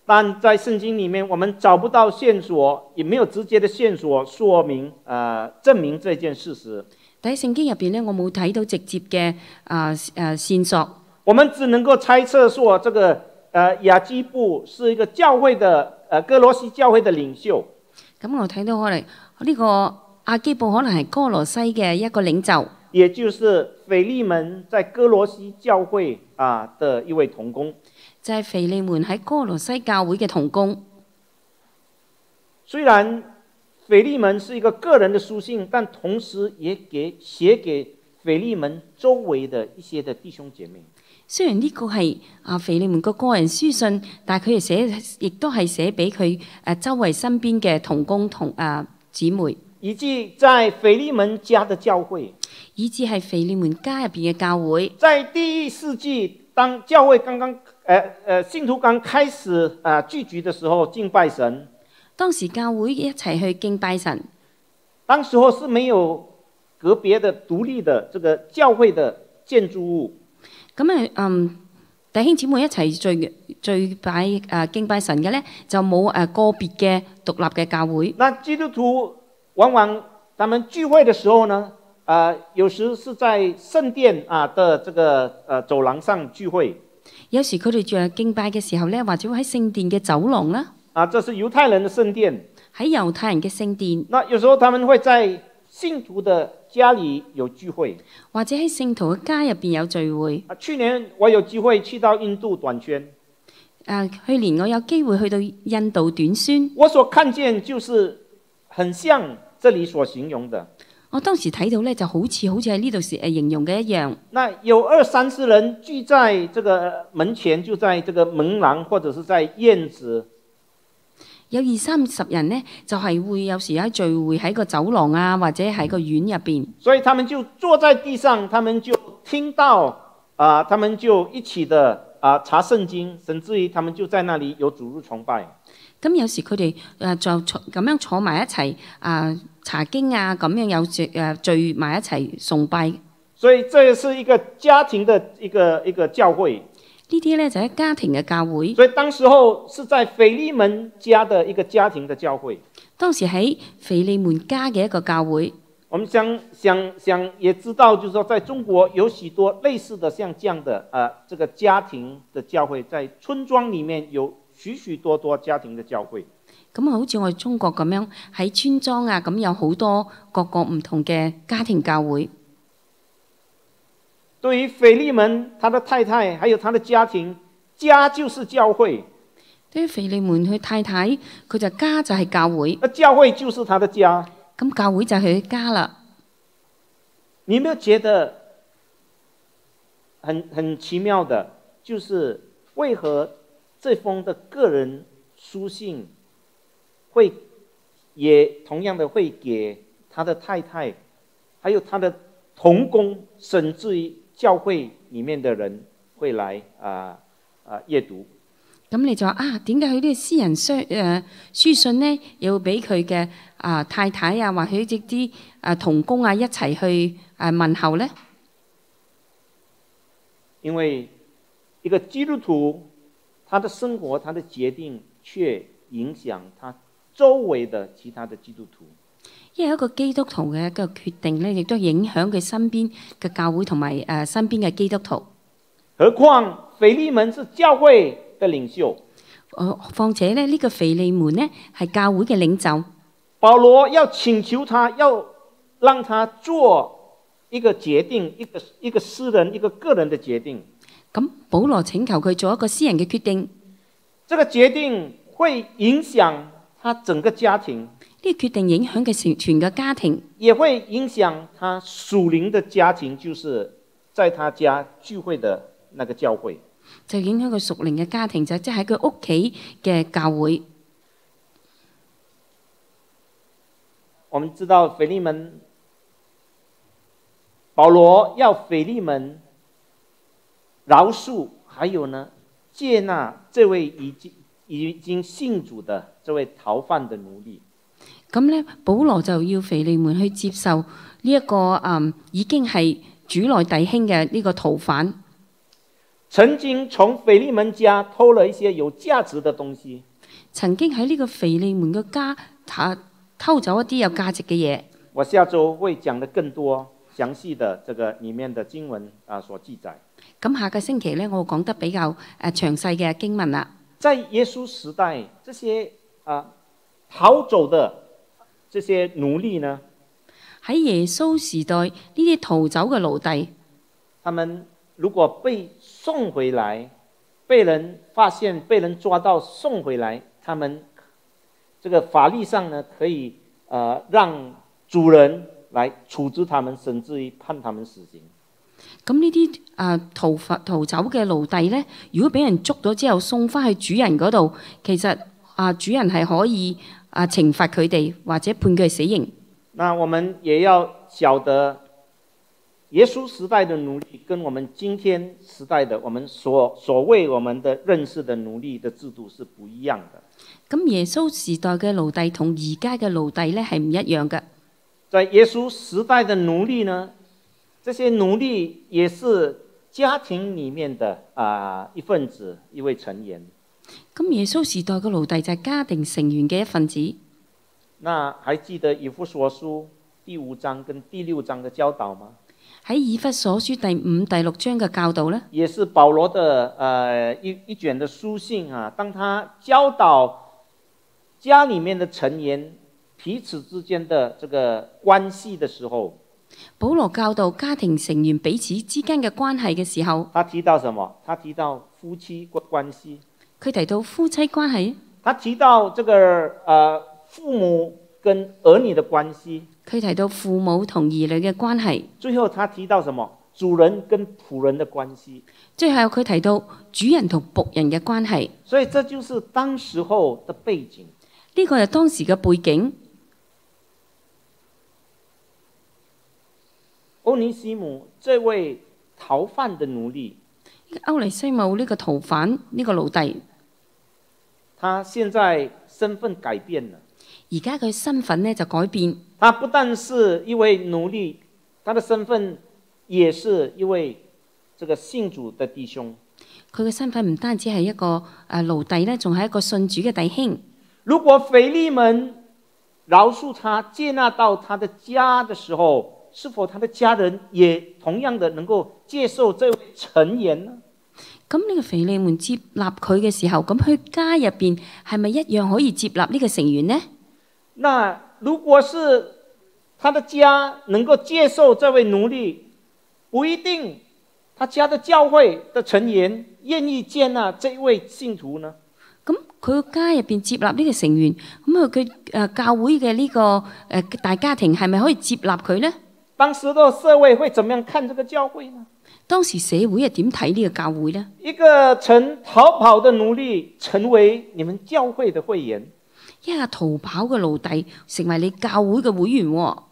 但在圣經裡面，我們找不到線索，也沒有直接的線索說明證明這件事實。 但喺聖經入邊咧，我冇睇到直接嘅線索。 我們只能夠猜測說，這個亞基布是一個教會的哥羅西教會的領袖。 咁我睇到可能呢個亞基布可能係哥羅西嘅一個領袖， 也就是腓利門在哥羅西教會的一位同工。 就係腓利門喺哥羅西教會嘅同工。 雖然腓利門是一個個人的書信，但同時也寫給腓利門周圍的一些的弟兄姐妹。 雖然呢個係腓利門個人書信，但係佢亦都係寫俾佢周圍身邊嘅同工同姊妹， 以至在腓利門家的教會， 以至係腓利門家入邊嘅教會。 在第1世紀，當教會剛剛信徒剛開始聚集的時候敬拜神， 當時教會一齊去敬拜神， 當時候是沒有個別的獨立的這個教會的建築物。 咁弟兄姊妹一齊聚拜敬拜神嘅咧，就冇個別嘅獨立嘅教會。 那基督徒往往他們聚會的時候呢，有時是在聖殿的這個走廊上聚會。 有時佢哋敬拜嘅時候咧，或者會喺聖殿嘅走廊啦。 這是猶太人的聖殿。 喺猶太人嘅聖殿。 那有時候他們會在信徒的家裡有聚會， 或者喺聖徒嘅家入邊有聚會。 去年我有機會去到印度短宣。 去年我有機會去到印度短宣。 我所看見就是很像這裡所形容的。 我當時睇到咧，就好似喺呢度形容嘅一樣。 那有20-30人聚在這個門前，就在這個門廊或者是在院子。 有20-30人呢，就係會有時喺聚會喺個走廊或者喺個院入邊。 所以他們就坐在地上，他們就聽到他們就一起的查聖經，甚至於他們就在那裡有主日崇拜。 咁有時佢哋就咁樣坐埋一齊查經咁樣有聚埋一齊崇拜。 所以這是一個家庭的一個教會。 呢啲咧就係家庭嘅教會。 所以當時候是在腓利門家的一個家庭的教會。 當時喺腓利門家嘅一個教會。 我們想也知道，就是說在中國有許多類似的像這樣的這個家庭的教會，在村莊裡面有許許多多家庭的教會。 咁好似我哋中國咁樣喺村莊咁有好多各個唔同嘅家庭教會。 對於腓利門，他的太太還有他的家庭，家就是教會。 對於腓利門佢太太，佢就家就係教會。 教會就是他的家。 咁教會就係佢家啦。 你有沒有覺得很奇妙的，就是為何這封的個人書信也同樣的會給他的太太，還有他的同工，甚至於教會裡面的人會來閱讀。 咁你就話點解佢呢個私人書信呢，要俾佢嘅太太或者啲同工一齊去問候呢？ 因為一個基督徒，他的生活、他的決定，卻影響他周圍的其他的基督徒。 因為一個基督徒嘅一個決定咧，亦都影響佢身邊嘅教會同埋身邊嘅基督徒。 何況腓利門是教會嘅領袖。 況且咧，呢個腓利門呢係教會嘅領袖。 保羅要請求他，要讓他做一個決定，一個私人、一個個人的決定。 咁保羅請求佢做一個私人嘅決定。 這個決定會影響他整個家庭。 呢個決定影響嘅全個家庭， 也會影響他屬靈的家庭，就是在他家聚會的那個教會。 就影響佢屬靈嘅家庭，就即係喺佢屋企嘅教會。 我們知道腓利門，保羅要腓利門饒恕，還有呢接納這位已經信主的這位逃犯的奴隸。 咁咧，保羅就要腓利門去接受呢一個已經係主內弟兄嘅呢個逃犯。 曾經從腓利門家偷了一些有價值的東西。 曾經喺呢個腓利門嘅家偷走一啲有價值嘅嘢。 我下周會講得更多詳細的這個裡面的經文所記載。 咁下個星期呢，我會講得比較詳細嘅經文啦。 在耶穌時代，這些逃走的這些奴隸呢， 喺耶穌時代呢啲逃走嘅奴隸， 他們如果被送回來，被人發現、被人抓到送回來，他們這個法律上呢，可以讓主人來處置他們，甚至於判他們死刑。 咁呢啲逃走嘅奴隸呢，如果俾人捉咗之後送翻去主人嗰度，其實主人係可以懲罰佢哋，或者判佢死刑。 那我們也要曉得，耶穌時代的奴隸跟我們今天時代的我們所謂我們的認識的奴隸的制度是不一樣的。 咁耶穌時代嘅奴隸同而家嘅奴隸呢係唔一樣嘅。 在耶穌時代的奴隸呢，這些奴隸也是家庭裡面的一份子，一位成員。 咁耶穌時代嘅奴隸就係家庭成員嘅一份子。 那還記得以弗所書第5章跟第6章的教導嗎？ 喺以弗所書第5、第6章嘅教導呢， 也是保羅的一卷的書信啊。當他教導家裡面的成員彼此之間的這個關係的時候， 保羅教導家庭成員彼此之間嘅關係嘅時候， 他提到什麼？他提到夫妻關係。 佢提到夫妻關係。 他提到這個父母跟兒女的關係。 佢提到父母同兒女嘅關係。 最後他提到什麼？主人跟僕人的關係。 最後佢提到主人同僕人嘅關係。 所以這就是當時候的背景。 呢個係當時嘅背景。 歐尼西姆這位逃犯的奴隸， 歐尼西姆呢個逃犯呢個奴隸， 他現在身份改變了。 而家佢身份呢就改變。 他不但是一位奴隸，他的身份也是一位這個信主的弟兄。 佢嘅身份唔單止係一個奴隸呢，仲係一個信主嘅弟兄。 如果腓利門饒恕他、接納到他的家的時候，是否他的家人也同樣的能夠接受這位成員呢？ 咁呢個腓利門接納佢嘅時候，咁佢家入邊係咪一樣可以接納呢個成員呢？ 那如果是他的家能夠接受這位奴隸，不一定他家的教會的成員願意接納這位信徒呢？ 咁佢個家入邊接納呢個成員，咁佢教會嘅呢個大家庭係咪可以接納佢呢？ 當時的社會會怎麼樣看這個教會呢？ 當時社會係點睇呢個教會呢？ 一個曾逃跑的奴隸成為你們教會的會員， 一個逃跑嘅奴隸成為你教會嘅會員喎。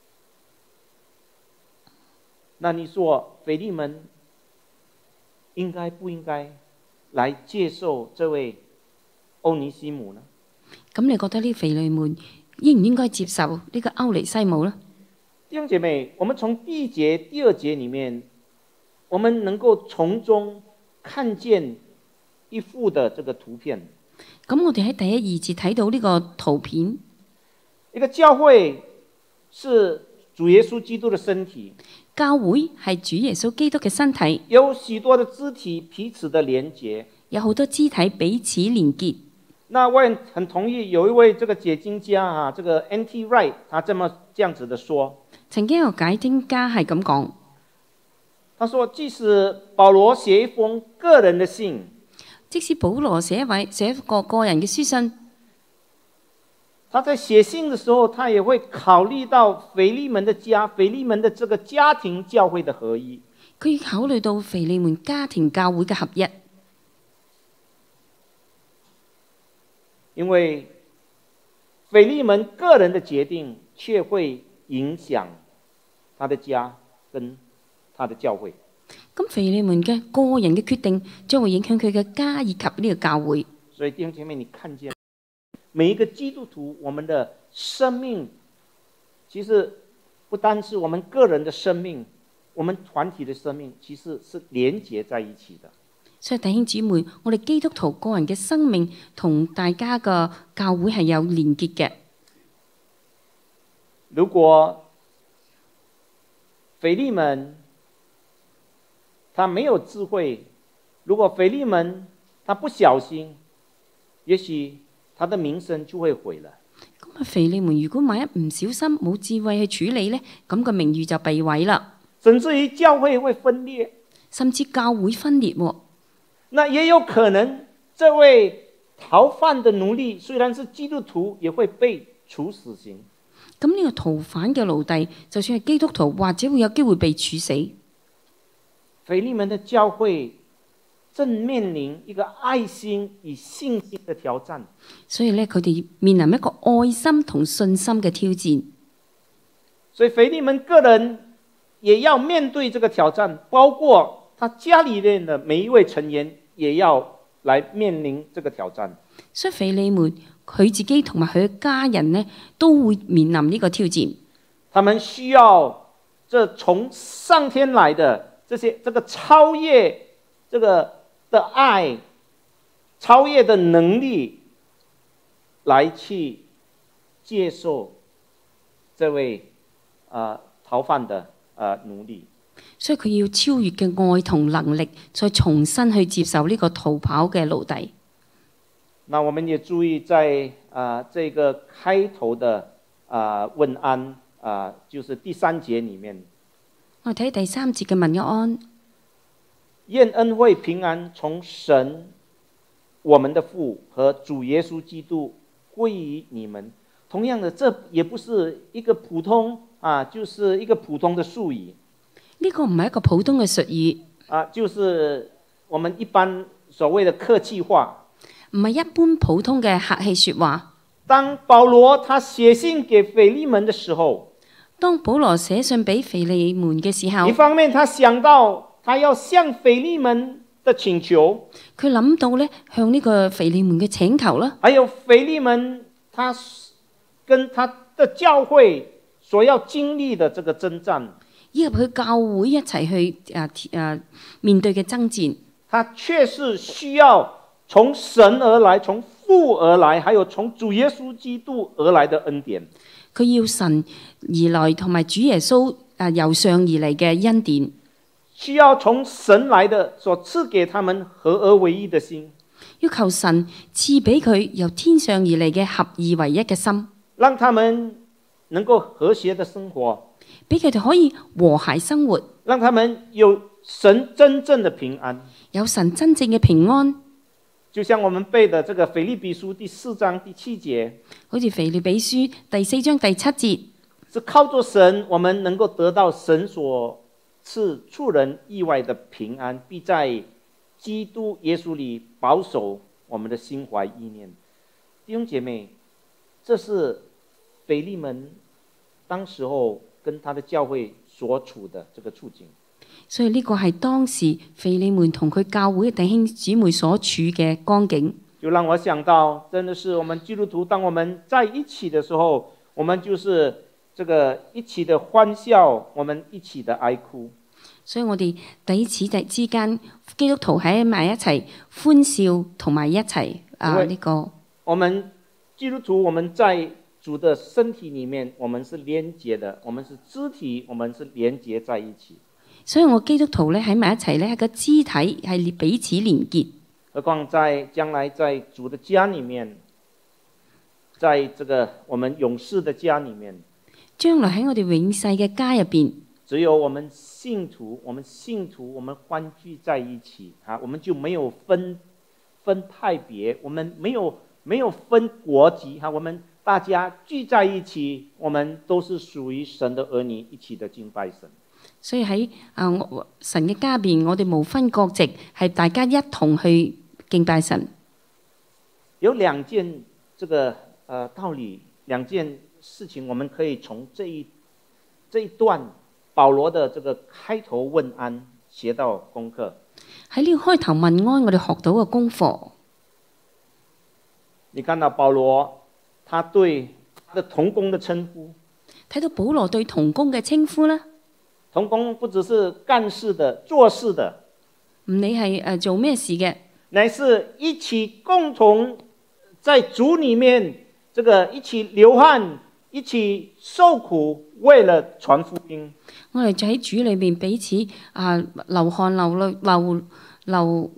那你說腓利門應該不應該來接受這位歐尼西姆呢？ 咁你覺得呢腓利門應唔應該接受呢個歐尼西姆呢？ 弟兄姐妹，我們從第1節、第2節裡面，我們能夠從中看見一幅的這個圖片。 咁我哋喺第1、2節睇到呢個圖片， 一個教會是主耶穌基督的身體， 教會係主耶穌基督嘅身體， 有許多的肢體彼此的連結， 有好多肢體彼此連結。 那我也很同意，有一位這個解經家這個 N.T. Wright， 他這樣子的說。 曾經有解經家係咁講， 他說：即使保羅寫一封個人的信， 即使保羅寫一個個人嘅書信， 他在寫信的時候，他也會考慮到腓利門的家、腓利門的這個家庭教會的合一。 佢要考慮到腓利門家庭教會嘅合一， 因為腓利門個人的決定，卻會影響他的家跟他的教會。 咁腓利門嘅個人嘅決定將會影響佢嘅家以及呢個教會。 所以弟兄姐妹，你看見每一個基督徒，我們的生命其實不單是我們個人的生命，我們團體的生命其實是連結在一起的。 所以弟兄姊妹，我哋基督徒個人嘅生命同大家嘅教會係有連結嘅。 如果腓利門他沒有智慧，如果腓利門他不小心，也許他的名聲就會毀了。 咁啊，腓利門如果萬一唔小心冇智慧去處理呢，咁個名譽就被毀啦。 甚至於教會會分裂， 甚至教會分裂喎。 那也有可能，這位逃犯的奴隸雖然是基督徒，也會被處死刑。 咁呢個逃犯嘅奴隸，就算係基督徒，或者會有機會被處死。 腓利門的教會正面臨一個愛心與信心的挑戰。 所以咧，佢哋面臨一個愛心同信心嘅挑戰。 所以腓利門個人也要面對這個挑戰，包括他家裏面的每一位成員也要來面臨這個挑戰。 所以腓利門佢自己同埋佢嘅家人呢，都會面臨呢個挑戰。 他們需要這從上天來的這個超越這個的愛、超越的能力，來去接受這位逃犯的奴隸。 所以佢要超越嘅愛同能力，再重新去接受呢個逃跑嘅奴隸。 那我們也注意在這個開頭的問安就是第3節裡面， 我哋睇第3節嘅問安。 願恩惠平安從神我們的父和主耶穌基督歸於你們。同樣的，這也不是一個普通就是一個普通的術語。 呢個唔係一個普通嘅術語。 就是我們一般所謂的客氣話。 唔係一般普通嘅客氣説話。 當保羅他寫信給腓利門的時候， 當保羅寫信俾腓利門嘅時候， 一方面他想到他要向腓利門的請求， 佢諗到咧向呢個腓利門嘅請求啦。 還有腓利門他跟他的教會所要經歷的這個征戰， 以及佢教會一齊去面對嘅爭戰， 他確實需要從神而來、從父而來，還有從主耶穌基督而來的恩典。 佢要神而來同埋主耶穌由上而嚟嘅恩典， 需要從神來的所賜給他們合而為一的心， 要求神賜俾佢由天上而嚟嘅合二為一嘅心， 讓他們能夠和諧的生活， 俾佢哋可以和諧生活， 讓他們有神真正的平安， 有神真正嘅平安。 就像我們背的這個腓立比書第4章第7節， 好似腓立比書第4章第7節， 是靠着神，我們能夠得到神所賜出人意外的平安，必在基督耶穌裏保守我們的心懷意念。弟兄姐妹，這是腓利門當時候跟他的教會所處的這個處境。 所以呢個係當時腓利門同佢教會嘅弟兄姊妹所處嘅光景， 就讓我想到，真的是我們基督徒，當我們在一起的時候，我們就是這個一起的歡笑，我們一起的哀哭。 所以我哋彼此之間，基督徒喺埋一齊歡笑，同埋一齊呢個。我們基督徒，我們在主的身體裡面，我們是連結的，我們是肢體，我們是連結在一起。 所以我基督徒咧喺埋一齊咧，係個肢體係彼此連結。 何況在將來在主的家裡面，在這個我們永世的家裡面， 將來喺我哋永世嘅家入邊， 只有我們信徒，我們歡聚在一起我們就沒有分派別，我們沒有分國籍我們大家聚在一起，我們都是屬於神的兒女，一起的敬拜神。 所以喺神嘅家邊，我哋無分國籍，係大家一同去敬拜神。 有兩件這個道理，兩件事情，我們可以從這一段保羅的這個開頭問安學到功課。 喺呢個開頭問安，我哋學到嘅功課。 你看到保羅他對他的同工的稱呼， 睇到保羅對同工嘅稱呼啦。 同工不只是幹事的、做事的， 唔唔理係做咩事嘅， 乃是一起共同在主里面，这个一起流汗，一起受苦，为了传福音。 我哋就喺主裏面彼此流汗流淚流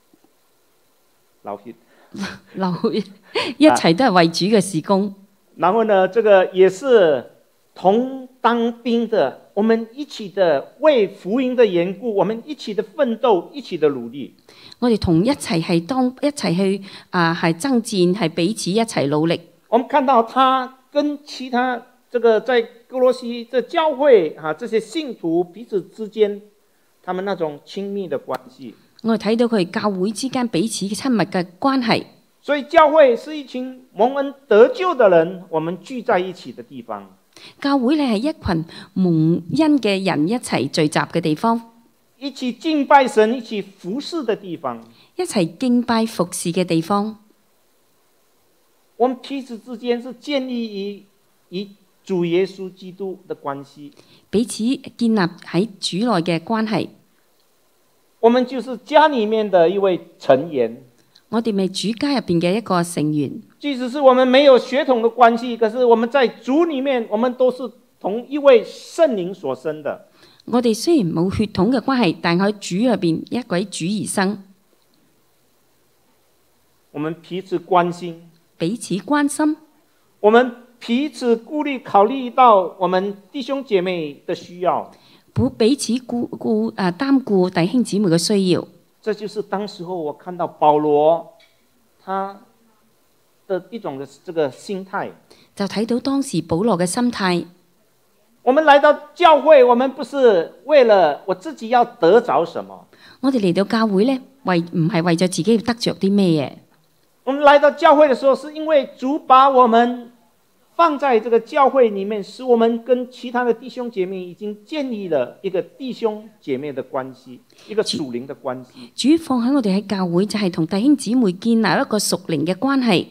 血， 一齊都係為主嘅事工。 然後呢，这个也是同當兵的，我們一起的為福音的緣故，我們一起的奮鬥，一起的努力。 我哋同一齊一齊去係爭戰，係彼此一齊努力。 我們看到他跟其他這個在哥羅西這教會這些信徒彼此之間，他們那種親密的關係。 我哋睇到佢哋教會之間彼此親密嘅關係。 所以教會是一群蒙恩得救的人，我們聚在一起的地方。 教會咧係一群蒙恩嘅人一齊聚集嘅地方， 一起敬拜神、一起服侍的地方， 一齊敬拜服侍嘅地方。 我們彼此之間是建立於主耶穌基督的關係， 彼此建立喺主內嘅關係。 我們就是家裡面的一位成員。 我哋咪主家入邊嘅一個成員。 即使是我們沒有血統的關係，可是我們在主裡面，我們都是同一位聖靈所生的。 我哋雖然冇血統嘅關係，但喺主入邊一位主而生。 我們彼此關心， 彼此關心。 我們彼此顧慮考慮到我們弟兄姐妹的需要。 彼此擔顧弟兄姊妹嘅需要。 這就是當時候我看到保羅他的一種的這個心態， 就睇到當時保羅嘅心態。 我們來到教會，我們不是為了我自己要得着什麼。 我哋嚟到教會呢，唔係為咗自己要得着啲咩嘢。 我們來到教會的時候，是因為主把我們放在這個教會裡面，使我們跟其他的弟兄姐妹已經建立了一個弟兄姐妹的關係，一個屬靈的關係。 主放喺我哋喺教會，就係同弟兄姊妹建立一個屬靈嘅關係。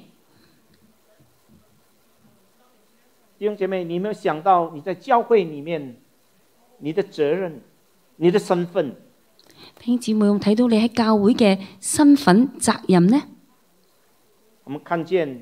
弟兄姐妹，你有沒有想到你在教會裡面，你的責任、你的身份？ 弟兄姊妹，有冇睇到你喺教會嘅身份責任呢？ 我們看見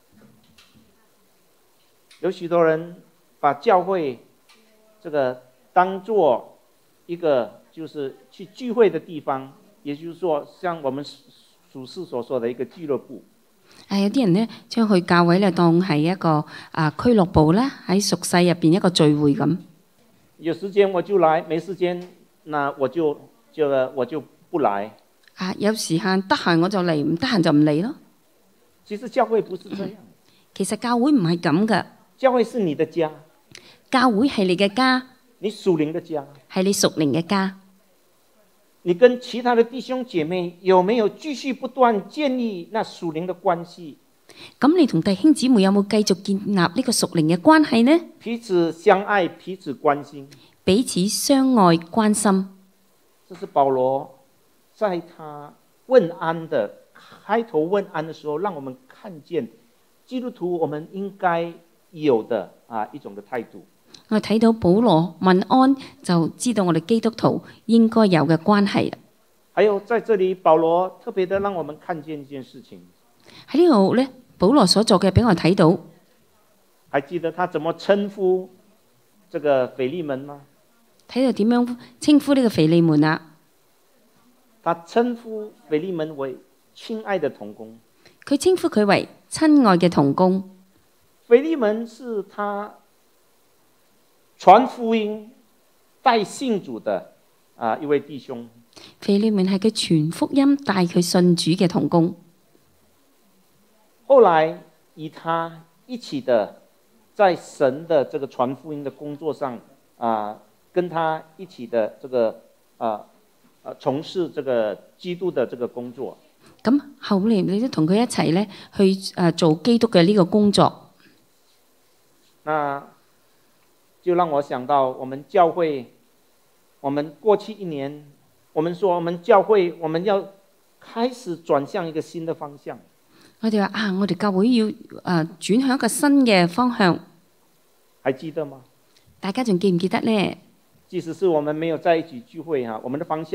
有許多人把教會這個當作一個就是去聚會的地方，也就是說，像我們屬世所說的一個俱樂部。 有啲人呢，將去教會咧當係一個俱樂部啦，喺俗世入邊一個聚會咁。 有時間我就來，沒時間，那我就不來。 有時間得閒我就嚟，唔得閒就唔嚟咯。 其實教會不是這樣。 其實教會唔係咁噶。 教會是你的家。 教會係你嘅家。 你屬靈的家。 係你屬靈嘅家。 你跟其他的弟兄姐妹有沒有繼續不斷建立那屬靈的關係？ 咁你同弟兄姊妹有冇繼續建立呢個屬靈嘅關係呢？ 彼此相愛，彼此關心。 彼此相愛關心。 這是保羅在他問安的開頭問安的時候，讓我們看見基督徒我們應該有的一種的態度。 我睇到保羅問安，就知道我哋基督徒應該有嘅關係。 還有在這裡，保羅特別的讓我們看見一件事情。 喺呢度咧，保羅所做嘅俾我睇到。 還記得他怎麼稱呼這個腓利門嗎？ 睇到點樣稱呼呢個腓利門啊？ 他稱呼腓利門為親愛的同工。 佢稱呼佢為親愛嘅同工。 腓利門是他傳福音帶信主的一位弟兄。 腓利門係佢傳福音帶佢信主嘅同工。 後來與他一起的在神的這個傳福音的工作上跟他一起的這個從事這個基督的這個工作。 咁後嚟你都同佢一齊咧去做基督嘅呢個工作。 那就讓我想到我們教會，我們過去一年，我們說我們教會我們要開始轉向一個新的方向。 我哋話我哋教會要轉向一個新嘅方向。 還記得嗎？ 大家仲記唔記得呢？ 即使是我們沒有在一起聚會我們的方向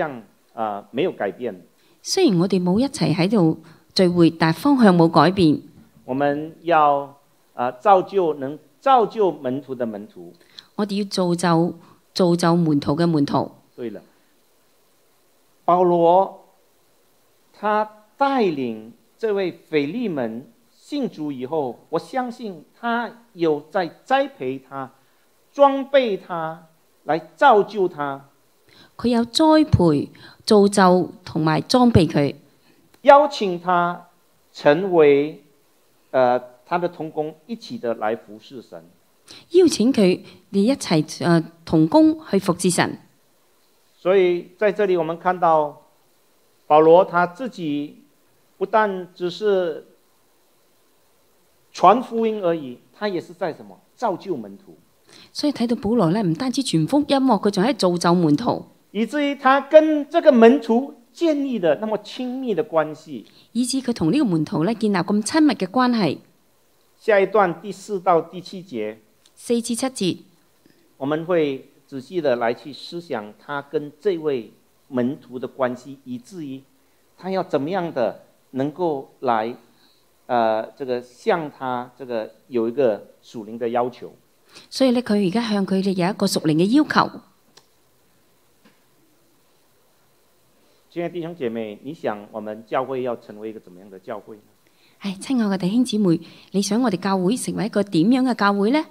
没有改變。 雖然我哋冇一齊喺度聚會，但方向冇改變。 我們要造就能造就門徒的門徒。 我哋要造就門徒嘅門徒。 對了，保羅他帶領這位腓利門信主以後，我相信他有在栽培他、裝備他，來造就他。 佢有栽培、造就同埋裝備佢， 邀請他成為他的同工，一起的來服侍神。 邀請佢哋一齊同工去服侍神。 所以在這裡我們看到保羅他自己不但只是傳福音而已，他也是在什麼造就門徒。 所以睇到保羅咧，唔單止傳福音，佢仲喺造就門徒， 以至於他跟這個門徒建立了那麼親密的關係， 以致佢同呢個門徒咧建立咁親密嘅關係。 下一段第4到第7節 ，4至7節， 我們會仔細的來去思想他跟這位門徒的關係，以至於他要怎麼樣的能夠來這個向他這個有一個屬靈的要求。 所以咧，佢而家向佢哋有一個屬靈嘅要求。 親愛的弟兄姐妹，你想我們教會要成為一個怎麼樣的教會呢？ 親愛嘅弟兄姊妹，你想我哋教會成為一個點樣嘅教會呢？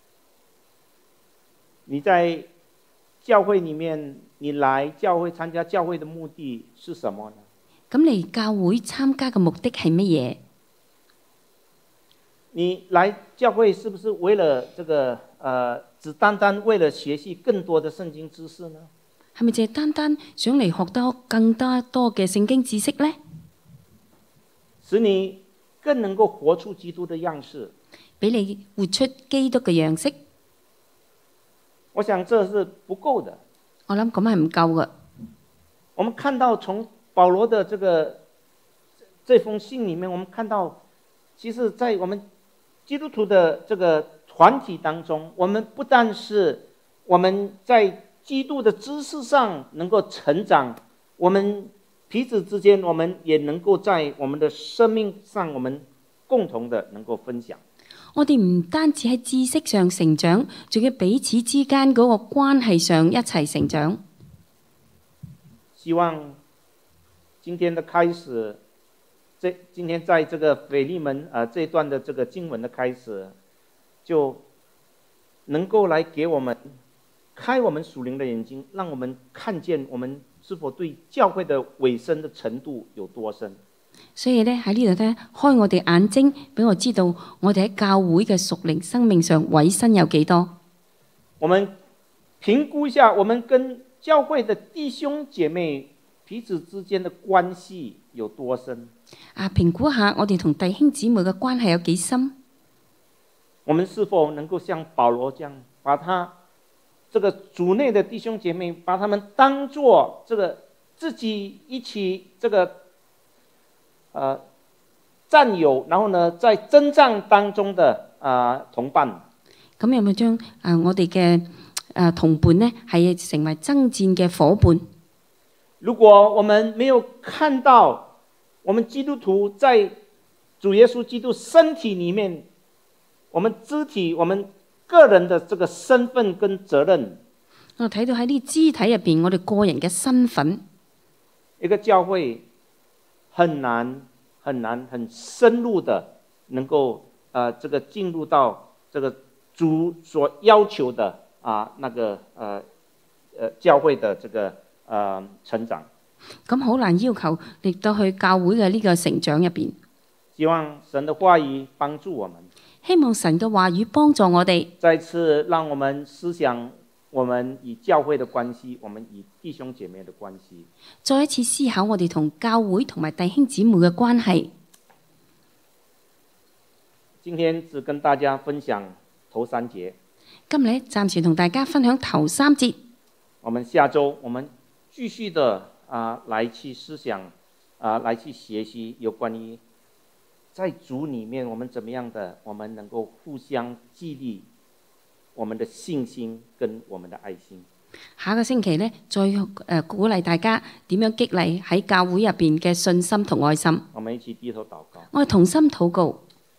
你在教會裡面，你來教會參加教會的目的是什麼呢？ 咁你教會參加嘅目的係乜嘢？ 你來教會是不是為了這個只單單為了學習更多的聖經知識呢？ 係咪淨係單單想嚟學到更多嘅聖經知識呢？ 使你更能夠活出基督的樣式， 俾你活出基督嘅樣式。 我想這是不夠的。 我諗咁係唔夠嘅。 我們看到從保羅的這封信裡面，我們看到，其實在我們基督徒的這個團體當中，我們不但是我們在基督的知識上能夠成長，我們彼此之間，我們也能夠在我們的生命上，我們共同的能夠分享。 我哋唔單止喺知識上成長，仲要彼此之間嗰個關係上一齊成長。 希望今天的開始，今天在這個腓利門這一段的這個經文的開始，就能夠來給我們開我們屬靈的眼睛，讓我們看見我們是否對教會的委身的程度有多深。 所以咧喺呢度咧，開我哋眼睛，俾我知道我哋喺教會嘅屬靈生命上委身有幾多。 我們評估一下，我們跟教會的弟兄姐妹彼此之間的關係有多深。 評估下我哋同弟兄姊妹嘅關係有幾深。 我們是否能夠像保羅這樣，把他這個主內的弟兄姐妹，把他們當作這個自己一起這個戰友，然後呢，在征戰當中的同伴。 咁有冇將我哋嘅同伴呢，係成為征戰嘅夥伴？ 如果我們沒有看到我們基督徒在主耶穌基督身體裡面，我們肢體、我們個人的這個身份跟責任， 我睇到喺呢肢體入邊，我哋個人嘅身份， 一個教會很難很深入的能夠這個進入到這個主所要求的那個教會的這個成長。 咁好難要求嚟到去教會嘅呢個成長入邊。 希望神的話語幫助我們。 希望神嘅話語幫助我哋。 再次讓我們思想我們與教會的關係，我們與弟兄姐妹的關係。 再一次思考我哋同教會同埋弟兄姊妹嘅關係。 今天只跟大家分享頭3節。 今日暫時同大家分享頭3節。 我們下周我們繼續的來去思想來去學習有關於在主裡面我們怎麼樣的，我們能夠互相激勵我們的信心跟我們的愛心。 下個星期呢，再鼓勵大家點樣激勵喺教會入邊嘅信心同愛心。 我們一起低頭禱告。 我哋同心禱告。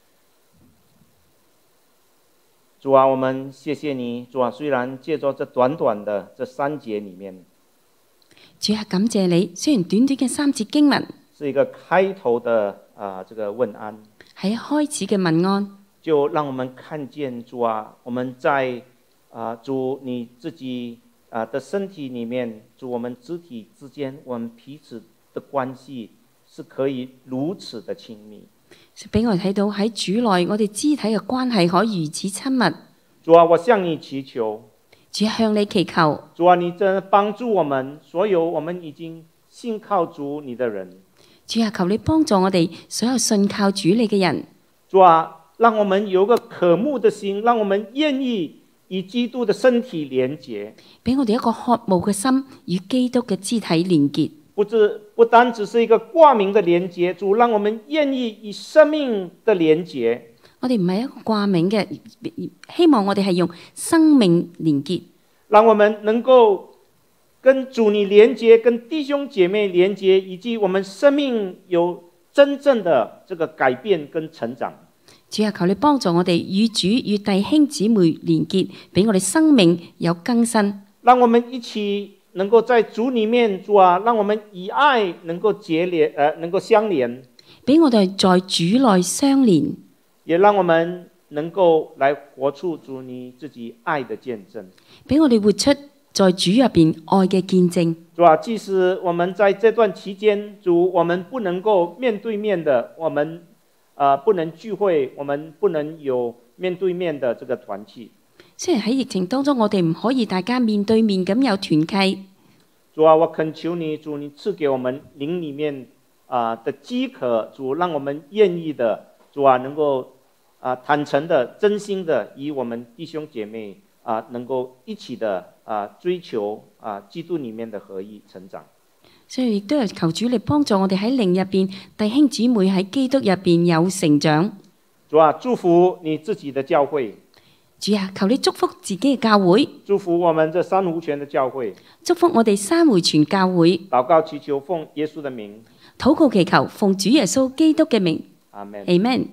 主啊，我們謝謝你。主啊，雖然借着這短短的這3節裡面， 主啊，感謝你。雖然短短嘅3節經文， 是一個開頭的這個問安， 係開始嘅問安， 就讓我們看見主啊，我們在主你自己的身體裡面，主我們肢體之間，我們彼此的關係是可以如此的親密。 俾我哋睇到喺主內，我哋肢體嘅關係可以如此親密。 主啊，我向你祈求。 主向你祈求。 主啊，你真幫助我們所有我們已經信靠主你的人。 主啊，求你幫助我哋所有信靠主你嘅人。 主啊，讓我們有個渴慕的心，讓我們願意與基督的身體連結。 俾我哋一個渴慕嘅心，與基督嘅肢體連結。 不單只是一個掛名的連結，主讓我們願意與生命的連結。 我哋唔係一個掛名嘅，希望我哋係用生命連結。 讓我們能夠跟主你連結，跟弟兄姐妹連結，以及我們生命有真正的這個改變跟成長。 主啊，求你幫助我哋與主與弟兄姊妹連結，俾我哋生命有更新。 讓我們一起能夠在主裡面，主啊，讓我們以愛能夠能夠相連， 俾我哋在主內相連， 也讓我們能夠來活出主你自己愛的見證， 俾我哋活出在主入邊愛嘅見證。 主啊，即使我們在這段期間，主我們不能夠面對面的，我們不能聚會，我們不能有面對面的這個團契。 雖然喺疫情當中，我哋唔可以大家面對面咁有團契。 主啊，我懇求你，主你賜給我們靈裡面的飢渴，主讓我們願意的，主啊能夠坦誠的、真心的與我們弟兄姐妹能夠一起的追求基督裡面的合一成長。 所以亦都係求主嚟幫助我哋喺靈入邊，弟兄姊妹喺基督入邊有成長。 主啊，祝福你自己的教會。 主啊，求你祝福自己嘅教會， 祝福我們這三湖泉的教會， 祝福我哋三回全教會。 禱告祈求奉耶穌的名， 禱告祈求奉主耶穌基督嘅名。 阿門。 Amen。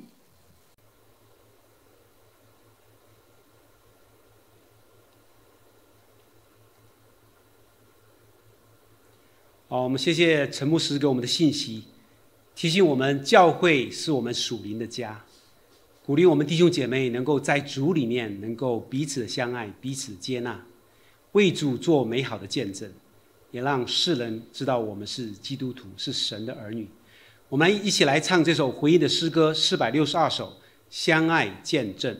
好，我們謝謝陳牧師給我們的信息，提醒我們教會是我們屬靈的家，鼓勵我們弟兄姐妹能夠在主裡面能夠彼此相愛，彼此接納，為主做美好的見證，也讓世人知道我們是基督徒，是神的兒女。我們一起來唱這首回應的詩歌462首《相愛見證》。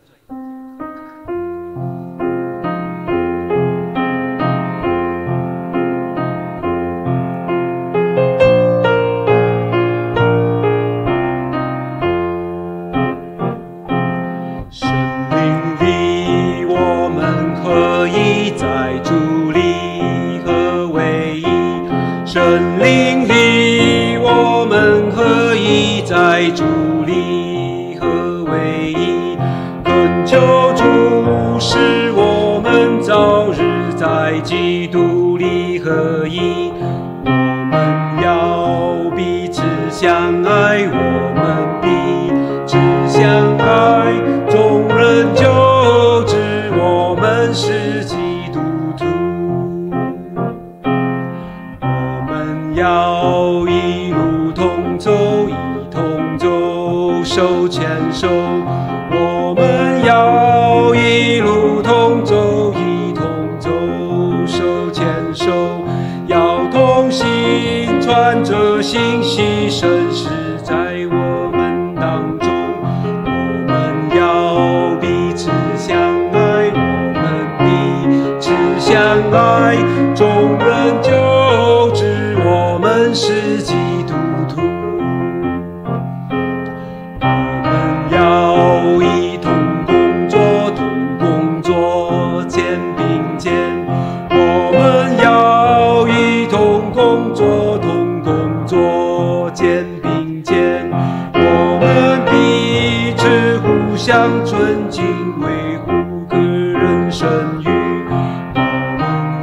神靈裡，我們可以在主裡合為一，懇求主使我們早日在基督裡合一。我們要彼此相愛，我們彼此相愛，眾人就知我們是基督徒。要一路同走，一同走，手牽手。我們要一路同走，一同走，手牽手。要同心傳着信息，神是在我們當中。我們要彼此相愛，我們彼此相愛，眾人就知我們是基督徒。我們要一同工作，同工作，肩並肩。我們要一同工作，同工作，肩並肩。我們彼此互相尊敬，維護個人聲譽。我們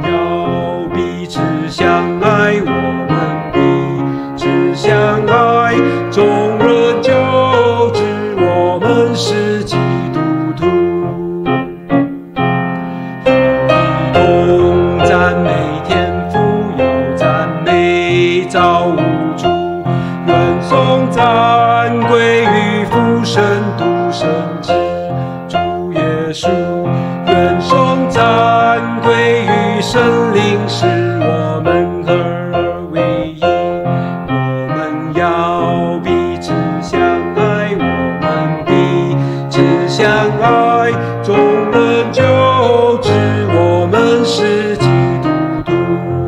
与神灵使我们合为一。我们要彼此相爱，我们彼此相爱，众人就知我们是基督徒。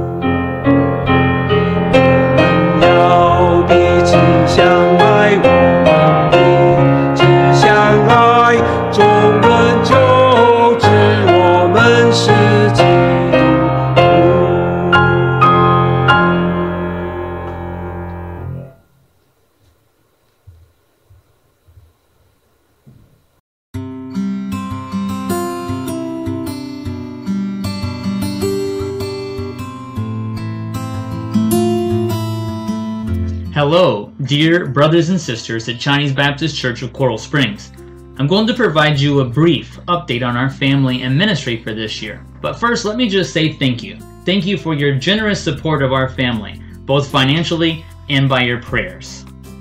我们要彼此相爱，我们彼此相爱，众人就知我们是基督徒。 Hello, dear brothers and sisters at Chinese Baptist Church of Coral Springs. I'm going to provide you a brief update on our family and ministry for this year. But first, let me just say thank you. Thank you for your generous support of our family, both financially and by your prayers.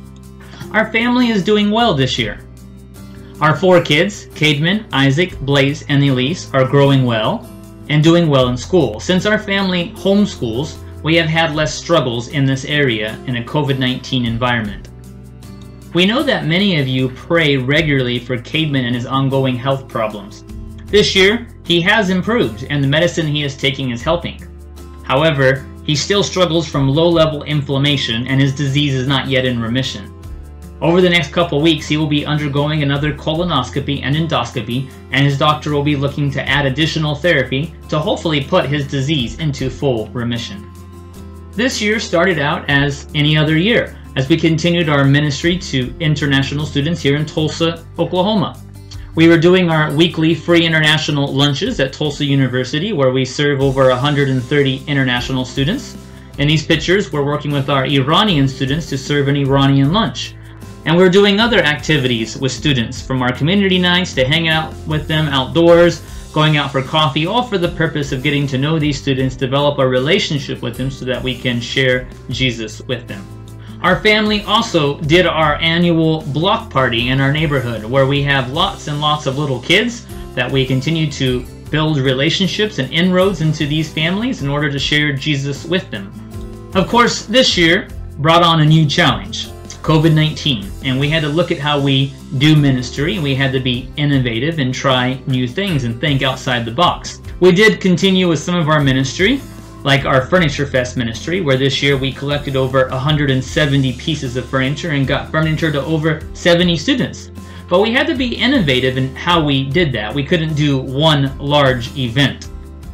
Our family is doing well this year. Our 4 kids, Cademan, Isaac, Blaze, and Elise, are growing well and doing well in school. Since our family homeschools, we have had less struggles in this area in a COVID-19 environment. We know that many of you pray regularly for Cademan and his ongoing health problems. This year, he has improved and the medicine he is taking is helping. However, he still struggles from low-level inflammation and his disease is not yet in remission. Over the next couple weeks, he will be undergoing another colonoscopy and endoscopy, and his doctor will be looking to add additional therapy to hopefully put his disease into full remission. This year started out as any other year, as we continued our ministry to international students here in Tulsa, Oklahoma. We were doing our weekly free international lunches at Tulsa University, where we serve over 130 international students. In these pictures, we're working with our Iranian students to serve an Iranian lunch. And we're doing other activities with students, from our community nights to hang out with them outdoors, going out for coffee, all for the purpose of getting to know these students, develop a relationship with them so that we can share Jesus with them. Our family also did our annual block party in our neighborhood, where we have lots and lots of little kids that we continue to build relationships and inroads into these families in order to share Jesus with them. Of course, this year brought on a new challenge, COVID-19, and we had to look at how we do ministry, and we had to be innovative and try new things and think outside the box. We did continue with some of our ministry, like our Furniture Fest ministry, where this year we collected over 170 pieces of furniture and got furniture to over 70 students. But we had to be innovative in how we did that. We couldn't do one large event.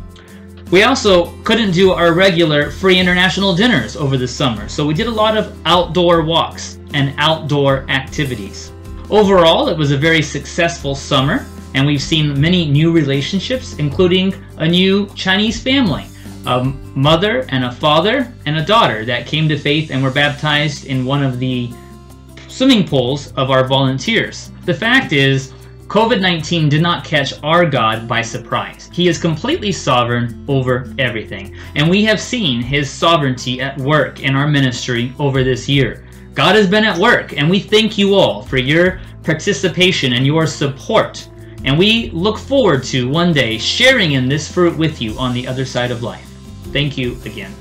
We also couldn't do our regular free international dinners over the summer, so we did a lot of outdoor walks and outdoor activities. Overall, it was a very successful summer, and we've seen many new relationships, including a new Chinese family, a mother and a father and a daughter that came to faith and were baptized in one of the swimming pools of our volunteers. The fact is, COVID-19 did not catch our God by surprise. He is completely sovereign over everything, and we have seen His sovereignty at work in our ministry over this year. God has been at work, and we thank you all for your participation and your support, and we look forward to one day sharing in this fruit with you on the other side of life. Thank you again.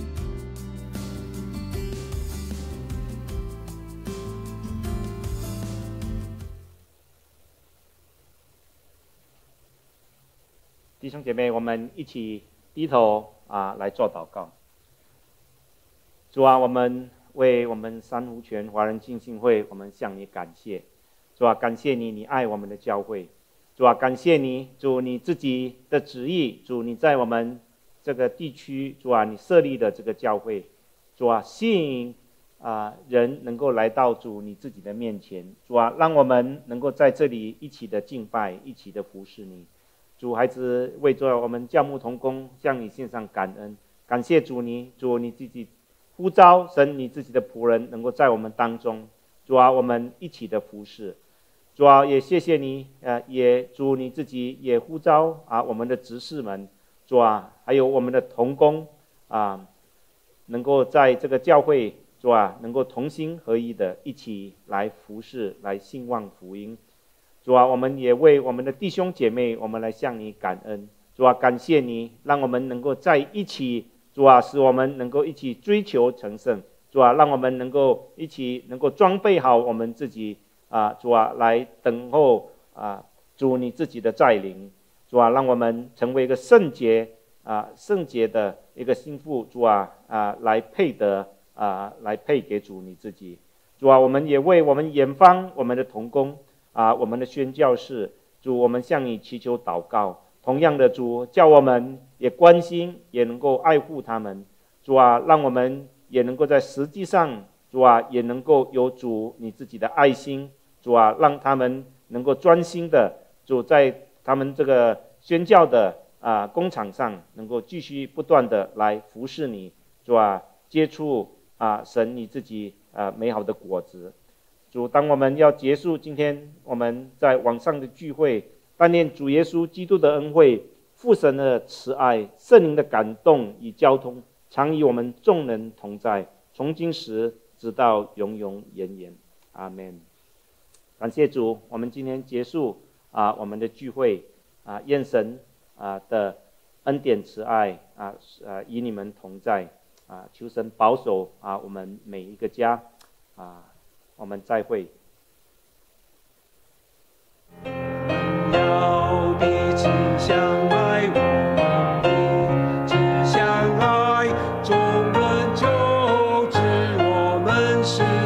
弟兄姐妹，我们一起低头来做祷告。主啊，我们为我们三湖泉华人浸信会，我们向你感谢。主啊，感谢你，你爱我们的教会。主啊，感谢你，主你自己的旨意，主你在我们这个地区，主啊，你设立的这个教会，主啊，吸引人能够来到主你自己的面前。主啊，让我们能够在这里一起的敬拜，一起的服侍你。主，孩子为着我们教牧同工向你献上感恩，感谢主你自己呼召神你自己的仆人能够在我们当中，主啊，我们一起的服侍。主啊，也谢谢你，也主你自己也呼召我们的执事们，主啊，还有我们的同工能够在这个教会，主啊，能够同心合一的一起来服侍，来兴旺福音。主啊，我们也为我们的弟兄姐妹，我们来向你感恩。 主啊，感谢你，让我们能够在一起，主啊，使我们能够一起追求成圣，主啊，让我们能够一起能够装备好我们自己啊，主啊，来等候啊，主你自己的再临，主啊，让我们成为一个圣洁的一个心腹，主啊来配得来配给主你自己，主啊，我们也为我们远方我们的同工我们的宣教士，主，我们向你祈求祷告。同样的，主，叫我们也关心，也能够爱护他们，主啊，让我们也能够在实际上，主啊，也能够有主你自己的爱心，主啊，让他们能够专心的，主在他们这个宣教的工场上，能够继续不断的来服侍你，主啊，接触神你自己美好的果子。主，当我们要结束今天我们在网上的聚会，但愿主耶稣基督的恩惠、父神的慈爱、圣灵的感动与交通，常与我们众人同在，从今时直到永永远远。阿们。感谢主，我们今天结束我们的聚会愿神的恩典慈爱与你们同在求神保守我们每一个家我们再会。 要彼此相爱，我们彼此相爱，众人就知我们是